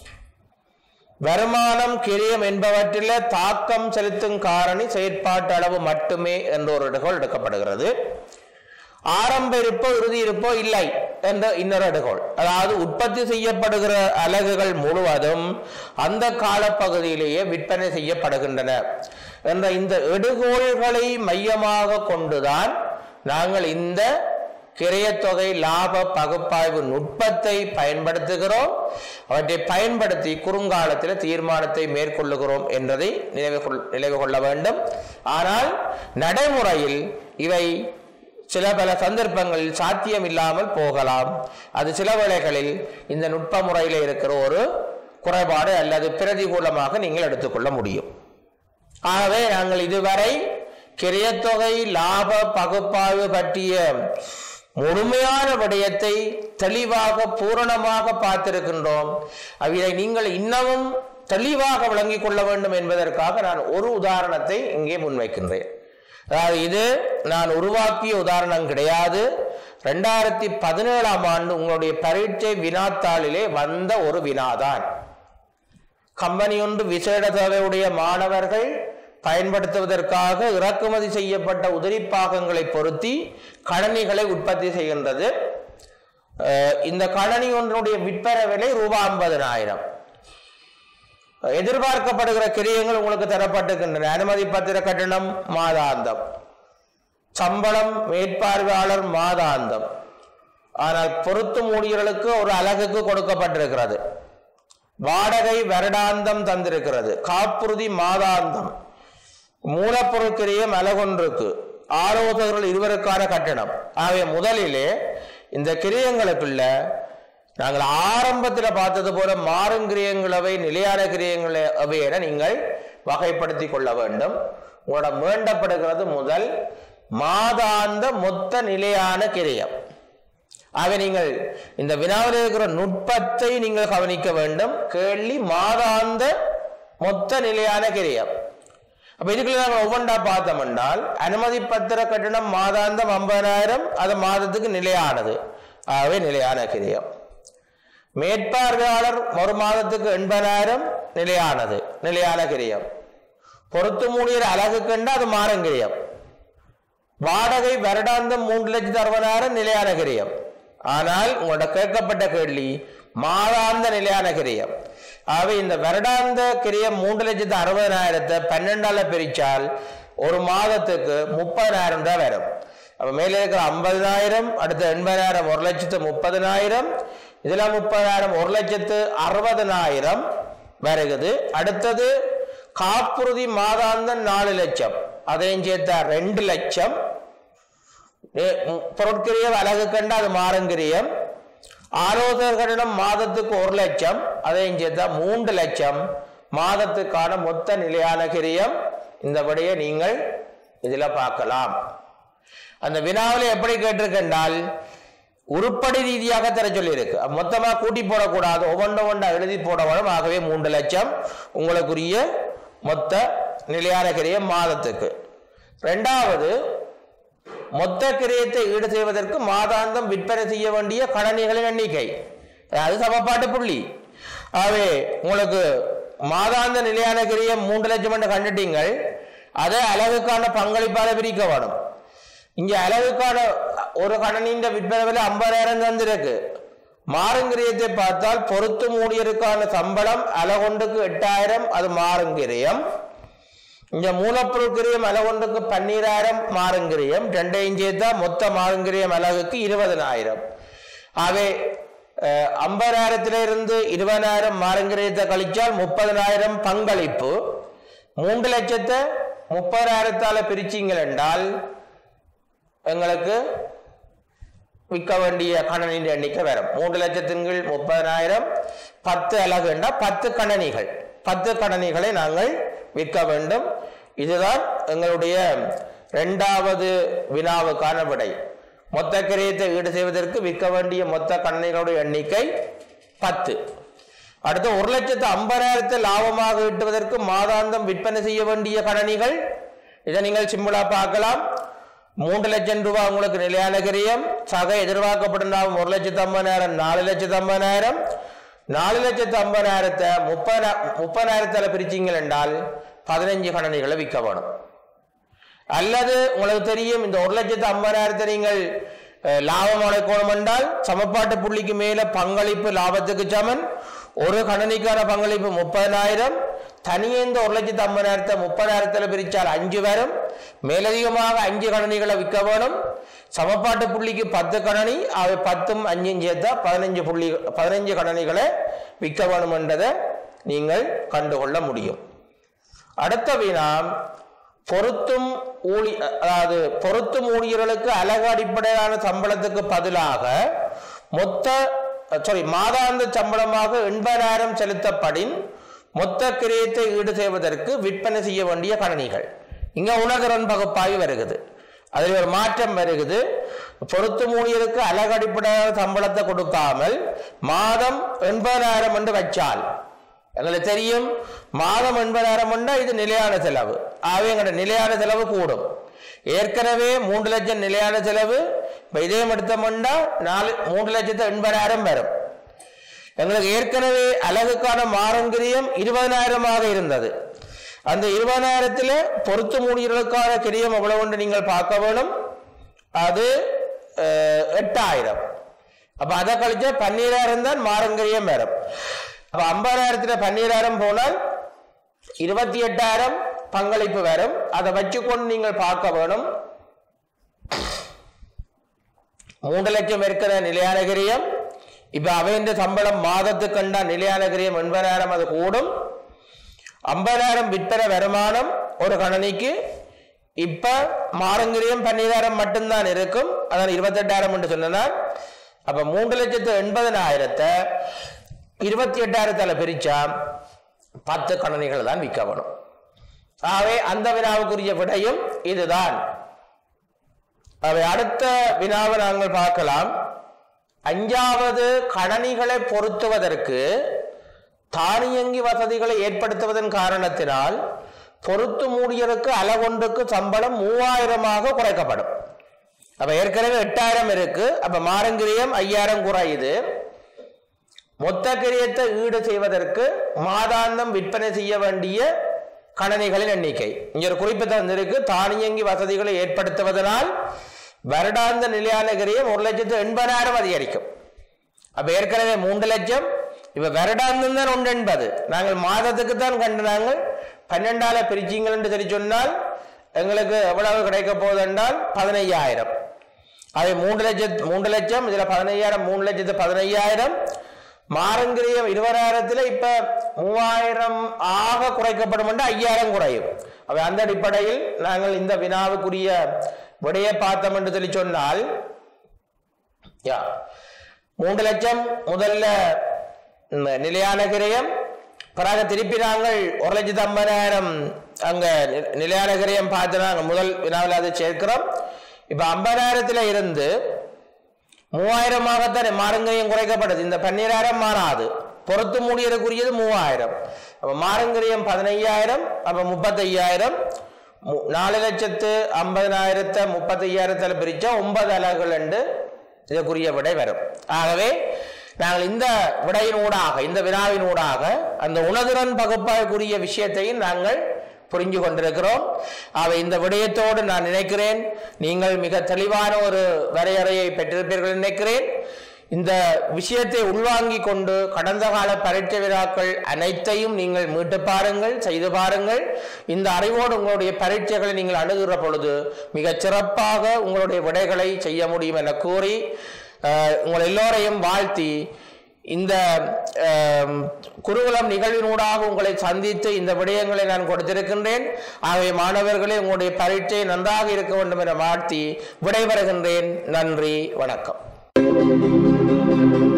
Speaker 1: வருமானம், கிரியம் என்பவற்றில் தாக்கம் செலுத்தும் காரணி செயற்பாட்டு அளவு மட்டுமே என்ற ஒரு எடுகோள் எடுக்கப்படுகிறது. ஆரம்ப இருப்போ இறுதி இருப்போ இல்லை என்ற இன்னொரு எடுகோள், அதாவது உற்பத்தி செய்யப்படுகிற அலகுகள் முழுவதும் அந்த காலப்பகுதியிலேயே விற்பனை செய்யப்படுகின்றன என்ற இந்த எடுகோள்களை மையமாக கொண்டுதான் நாங்கள் இந்த கிரயத்தொகை லாப பகுப்பாய்வு நுட்பத்தை பயன்படுத்துகிறோம். அவற்றை பயன்படுத்தி குறுங்காலத்தில் தீர்மானத்தை மேற்கொள்ளுகிறோம் என்பதை நினைவு நினைவு கொள்ள வேண்டும். ஆனால் நடைமுறையில் இவை சில பல சந்தர்ப்பங்களில் சாத்தியம் இல்லாமல் போகலாம். அது சில வேளைகளில் இந்த நுட்ப முறையில் இருக்கிற ஒரு குறைபாடு அல்லது பிரதிகூலமாக நீங்கள் எடுத்துக்கொள்ள முடியும். ஆகவே நாங்கள் இதுவரை கிரயத்தொகை லாப பகுப்பாய்வு பற்றிய முழுமையான விடயத்தை தெளிவாக பூரணமாக பார்த்திருக்கின்றோம். இதை நீங்கள் இன்னமும் தெளிவாக விளங்கிக் கொள்ள வேண்டும் என்பதற்காக நான் ஒரு உதாரணத்தை இங்கே முன்வைக்கின்றேன். அதாவது இது நான் உருவாக்கிய உதாரணம் கிடையாது. ரெண்டாயிரத்தி பதினேழாம் ஆண்டு உங்களுடைய பரீட்சை வினாத்தாளிலே வந்த ஒரு வினாதான். கம்பெனி ஒன்று விசேட தேவையுடைய மாணவர்கள் பயன்படுத்துவதற்காக இறக்குமதி செய்யப்பட்ட உதிரிப்பாகங்களை பொருத்தி கணனிகளை உற்பத்தி செய்கின்றது. இந்த கணனி ஒன்றுடைய விற்பனை விலை ரூபாய் ஐம்பதனாயிரம். எதிர்பார்க்கப்படுகிற கிரியங்கள் உங்களுக்கு தரப்பட்டிருக்கின்றன. அனுமதி பத்திர கட்டணம் மாதாந்தம், சம்பளம் மேற்பார்வையாளர் மாதாந்தம். ஆனால் பொருத்தும் ஊழியர்களுக்கு ஒரு அலகுக்கு கொடுக்கப்பட்டிருக்கிறது. வாடகை வருடாந்தம் தந்திருக்கிறது. காப்புறுதி மாதாந்தம், மூலப்பொருள் கிரியம் அலகொன்றுக்கு, ஆலோசகர்கள் இருவருக்கான கட்டணம். ஆகிய முதலிலே இந்த கிரியங்களுக்குள்ள நாங்கள் ஆரம்பத்தில் பார்த்தது போல மாறும் கிரியங்களவை, நிலையான கிரியங்களை அவை என நீங்கள் வகைப்படுத்தி கொள்ள வேண்டும். உங்களோட வேண்டப்படுகிறது முதல் மாதாந்த மொத்த நிலையான கிரியம். ஆக நீங்கள் இந்த வினாவில் இருக்கிற நுட்பத்தை நீங்கள் கவனிக்க வேண்டும். கேள்வி மாதாந்த மொத்த நிலையான கிரியம். அப்ப இதுக்குள்ள நாங்கள் ஒவ்வொன்றா பார்த்தோம் என்றால், அனுமதி பத்திர கட்டணம் மாதாந்தம் ஐம்பதாயிரம், அது மாதத்துக்கு நிலையானது, ஆகவே நிலையான கிரியம். மேற்பார்வையாளர் ஒரு மாதத்துக்கு எண்பதாயிரம், நிலையானது, நிலையான கிரியம். பொருத்து ஊழியர் அலகு கண்டு அது மாறுங்கிரியம். வாடகை வருடாந்தம் மூன்று லட்சத்து அறுபதாயிரம், நிலையான கிரியம். ஆனால் உங்களோட கேட்கப்பட்ட கேள்வி மாதாந்த நிலையான கிரியம். ஆகவே இந்த வருடாந்த கிரியம் மூன்று லட்சத்து அறுபதாயிரத்தை பன்னெண்டால பிரிச்சால் ஒரு மாதத்துக்கு முப்பதாயிரம் தான் வரும். அப்ப மேலே இருக்கிற ஐம்பதாயிரம், அடுத்த எண்பதாயிரம், ஒரு லட்சத்து முப்பதனாயிரம், இதுல முப்பதாயிரம், ஒரு லட்சத்து அறுபதனாயிரம் வருகிறது. அடுத்தது காப்புறுதி மாதாந்தம் நாலு லட்சம், அதையும் சேர்த்தா ரெண்டு லட்சம். பொருட்கிரியம் அலகு கண்டு அது மாறுங்கிரியம். ஆலோசகர் கட்டணம் மாதத்துக்கு ஒரு லட்சம், அதையும் சேர்த்தா மூன்று லட்சம். மாதத்துக்கான மொத்த நிலையான கிரியம் இந்த விடையை நீங்கள் இதுல பார்க்கலாம். அந்த வினாவில் எப்படி கேட்டிருக்கின்றால் உருப்படி ரீதியாக தர சொல்லி இருக்கு. மொத்தமா கூட்டி போடக்கூடாது, ஒவ்வொன்றை ஒன்றா எழுதி போட வேணும். ஆகவே மூன்று லட்சம் உங்களுக்குரிய மொத்த நிலையான கிரியம் மாதத்துக்கு. இரண்டாவது, மொத்த கிரியத்தை ஈடு செய்வதற்கு மாதாந்தம் விற்பனை செய்ய வேண்டிய கணனிகளின் எண்ணிக்கை, அது சமப்பாட்டு புள்ளி. ஆகவே உங்களுக்கு மாதாந்த நிலையான கிரியம் மூன்று லட்சம் என்று கண்டுட்டீங்கள். அதை அலகுக்கான பங்களிப்பால பிரிக்க வேணும். இங்க அலகுக்கான ஒரு கணனின் விற்பனை விலை ஐம்பதாயிரம் தந்திருக்கு. மாறுங்கிரியத்தை பார்த்தால் பொருத்தும் ஊழியருக்கான சம்பளம் அலகொண்டுக்கு எட்டாயிரம், அது மாறுங்கிரியம். இங்க மூலப்பொருள் கிரியம் அலகொண்டுக்கு பன்னீராயிரம் மாறுங்கிரியம், ரெண்டையும் சேர்த்தா மொத்த மாறுங்கிரியம் அலகுக்கு இருபதனாயிரம். ஆகவே ஐம்பதாயிரத்திலிருந்து இருபதாயிரம் மாறுங்கிரியத்தை கழிச்சால் முப்பதனாயிரம் பங்களிப்பு. மூன்று லட்சத்தை முப்பதாயிரத்தால பிரிச்சிங்கள் என்றால் எங்களுக்கு விற்க வேண்டிய கணனின் எண்ணிக்கை வரும். மூன்று லட்சத்தின் கீழ் முப்பதாயிரம், பத்து அலகு என்றால் பத்து கணனிகள், பத்து கணனிகளை நாங்கள் விற்க வேண்டும். இதுதான் எங்களுடைய இரண்டாவது வினாவுக்கான விடை. மொத்த கிரயத்தை ஈடு செய்வதற்கு விற்க வேண்டிய மொத்த கணனிகளுடைய எண்ணிக்கை பத்து. அடுத்து ஒரு லட்சத்து ஐம்பதாயிரத்தை லாபமாக ஈட்டுவதற்கு மாதாந்தம் விற்பனை செய்ய வேண்டிய கணனிகள், இதை நீங்கள் சிம்பிளா பார்க்கலாம். மூன்று லட்சம் ரூபாய் உங்களுக்கு நிலையான கிரியம், சக எதிர்பார்க்கப்படும் லாபம் ஒரு லட்சத்து ஐம்பதாயிரம், நாலு லட்சத்து ஐம்பதாயிரம். நாலு லட்சத்து ஐம்பதாயிரத்தை முப்பது முப்பதாயிரத்தால பிரிச்சிங்கள் என்றால் பதினஞ்சு கணனிகளை விற்க வேணும். அல்லது உங்களுக்கு தெரியும், இந்த ஒரு லட்சத்து ஐம்பதாயிரத்தை நீங்கள் லாபம் அடைக்கணும் என்றால் சமப்பாட்டு புள்ளிக்கு மேல பங்களிப்பு லாபத்துக்கு சமன். ஒரு கணனிக்கான பங்களிப்பு முப்பதாயிரம், தனியே இந்த ஒரு லட்சத்து ஐம்பதாயிரத்தை முப்பதாயிரத்துல பிரிச்சால் அஞ்சு வரும். மேலதிகமாக அஞ்சு கணனிகளை விற்க வேணும். சமப்பாட்டு புள்ளிக்கு பத்து கணனி, அவை பத்தும் அஞ்சும் சேர்த்தா பதினஞ்சு புள்ளி பதினஞ்சு கணனிகளை விற்க வேணும் என்றதை நீங்கள் கண்டுகொள்ள முடியும். அடுத்த வினா, பொருத்தும் ஊழி அதாவது பொருத்தும் ஊழியர்களுக்கு அலகு அடிப்படையிலான சம்பளத்துக்கு பதிலாக மொத்த சாரி மாதாந்த சம்பளமாக எண்பதாயிரம் செலுத்தப்படின் மொத்த கிரயத்தை ஈடு செய்வதற்கு விற்பனை செய்ய வேண்டிய கணனிகள். இங்க உணர்திறன் பகுப்பாய்வு வருகிறது, அதில் ஒரு மாற்றம் வருகிறது. பொருத்தும் ஊழியருக்கு அலகு அடிப்படையிலான சம்பளத்தை கொடுக்காமல் மாதம் எண்பதாயிரம் என்று வச்சால் எங்களுக்கு தெரியும், மாதம் எண்பதாயிரம் என்றா இது நிலையான செலவு. ஆகவே எங்களோட நிலையான செலவு கூடும். ஏற்கனவே மூன்று லட்சம் நிலையான செலவு, இப்ப இதயம் எடுத்தோம்னா நாலு மூன்று லட்சத்து எண்பதாயிரம் வரும். எங்களுக்கு ஏற்கனவே அலகுக்கான மாறுங்கிரியம் இருபதாயிரமாக இருந்தது. அந்த இருபதாயிரத்தில் பொருத்து ஊழியர்களுக்கான கிரியம் எவ்வளவு என்று நீங்கள் பார்க்க வேணும். அது எட்டாயிரம். அப்ப அதை கழிச்சா பன்னீராயிரம் தான் மாறுங்கிரியம் வரும். அப்ப ஐம்பதாயிரத்துல பன்னீராயிரம் போனால் இருபத்தி எட்டாயிரம் பங்களிப்பு வரும். அதை வச்சுக்கொண்டு நீங்கள் பார்க்க வேணும். மூன்று லட்சம் இருக்கிற நிலையான கிரியம், இப்ப அவையின் சம்பளம் மாதத்துக்கு கண்டா நிலையான கிரியம் எண்பதாயிரம், அது கூடும். ஐம்பதாயிரம் விற்பனை வருமானம் ஒரு கணனிக்கு, இப்ப மாறுங்கிரியம் பன்னீராயிரம் மட்டும்தான் இருக்கும். அதான் இருபத்தி எட்டாயிரம் என்று சொன்னால், அப்ப மூன்று லட்சத்து எண்பதனாயிரத்தை இருபத்தி எட்டாயிரத்தால பிரிச்சா பத்து கணனிகள் தான் விற்க வேணும். ஆகவே அந்த வினாவுக்குரிய விடையும் இதுதான். அவை அடுத்த வினாவை நாங்கள் பார்க்கலாம். அஞ்சாவது, கணனிகளை பொருத்துவதற்கு தானியங்கி வசதிகளை ஏற்படுத்துவதன் காரணத்தினால் பொருத்து ஊழியருக்கு அலகொண்டுக்கு சம்பளம் மூவாயிரமாக குறைக்கப்படும். அப்ப ஏற்கனவே எட்டாயிரம் இருக்கு, அப்ப மாறுங்கிரியம் ஐயாயிரம் குறையுது. மொத்த கிரியத்தை ஈடு செய்வதற்கு மாதாந்தம் விற்பனை செய்ய வேண்டிய கணனிகளின் எண்ணிக்கை இங்க ஒரு குறிப்பு தந்திருக்கு. தானியங்கி வசதிகளை ஏற்படுத்துவதனால் வருடாந்த நிலையான கிரியம் ஒரு லட்சத்து எண்பதாயிரம் அதிகரிக்கும். அப்ப ஏற்கனவே மூன்று லட்சம், இப்ப வருடாந்தம் தான் ஒன்று எண்பது. நாங்கள் மாதத்துக்கு தான் கண்டு நாங்கள் பன்னெண்டால பிரிச்சிங்கள் என்று சொல்லி சொன்னால் எங்களுக்கு எவ்வளவு கிடைக்க போகுது என்றால் பதினையாயிரம். அதை மூன்று லட்சத்து மூன்று லட்சம் இதுல பதினையாயிரம், மூணு லட்சத்து பதினையாயிரம். மாறுங்கிரியம் இருபதாயிரத்துல இப்ப மூவாயிரம் ஆக குறைக்கப்படும் என்று ஐயாயிரம் குறையும். அவை அந்த அடிப்படையில் நாங்கள் இந்த வினாவுக்குரிய விடையை பார்த்தோம் என்று சொல்லி சொன்னால், மூன்று லட்சம் முதல்ல நிலையான கிரயம், பிறகு திருப்பி நாங்கள் ஒரு லட்சத்து ஐம்பதாயிரம் அங்க நிலையான கிரயம் பார்த்து நாங்கள் முதல் வினாவில் அதை சேர்க்கிறோம். இப்ப ஐம்பதாயிரத்துல இருந்து மூவாயிரமாகத்தான் மாறுங்கிரியம் குறைக்கப்படுது. இந்த பன்னீராயிரம் மாறாது, பொறுத்து மூடியதுக்குரியது மூவாயிரம். அப்ப மாறுங்கிரியம் பதினையாயிரம், அப்ப முப்பத்தி ஐயாயிரம். நாலு லட்சத்து ஐம்பதாயிரத்தை முப்பத்தி ஐயாயிரத்தில் பிரிச்சா ஒன்பது அலகுகள் என்று இதற்குரிய விடை வரும். ஆகவே நாங்கள் இந்த விடையினூடாக, இந்த வினாவினூடாக அந்த உணர்திறன் பகுப்பாய்வுக்குரிய விஷயத்தையும் நாங்கள் புரிஞ்சு கொண்டிருக்கிறோம். அவை இந்த விடயத்தோடு நான் நினைக்கிறேன் நீங்கள் மிக தெளிவான ஒரு வரையறையை பெற்றிருப்பீர்கள் நினைக்கிறேன். இந்த விஷயத்தை உள்வாங்கிக் கொண்டு கடந்த கால பரீட்சை வினாக்கள் அனைத்தையும் நீங்கள் மீட்டு பாருங்கள், செய்து பாருங்கள். இந்த அறிவோடு உங்களுடைய பரீட்சைகளை நீங்கள் அணுகுகிற பொழுது மிகச் சிறப்பாக உங்களுடைய விடைகளை செய்ய முடியும் என கூறி உங்கள் எல்லோரையும் வாழ்த்தி இந்த குருகுலம் நிகழ்வினூடாக உங்களை சந்தித்து இந்த விடயங்களை நான் கொடுத்திருக்கின்றேன். ஆகவே மாணவர்களே, உங்களுடைய பரீட்சை நன்றாக இருக்க வேண்டும் என வாழ்த்தி விடைபெறுகின்றேன். நன்றி, வணக்கம்.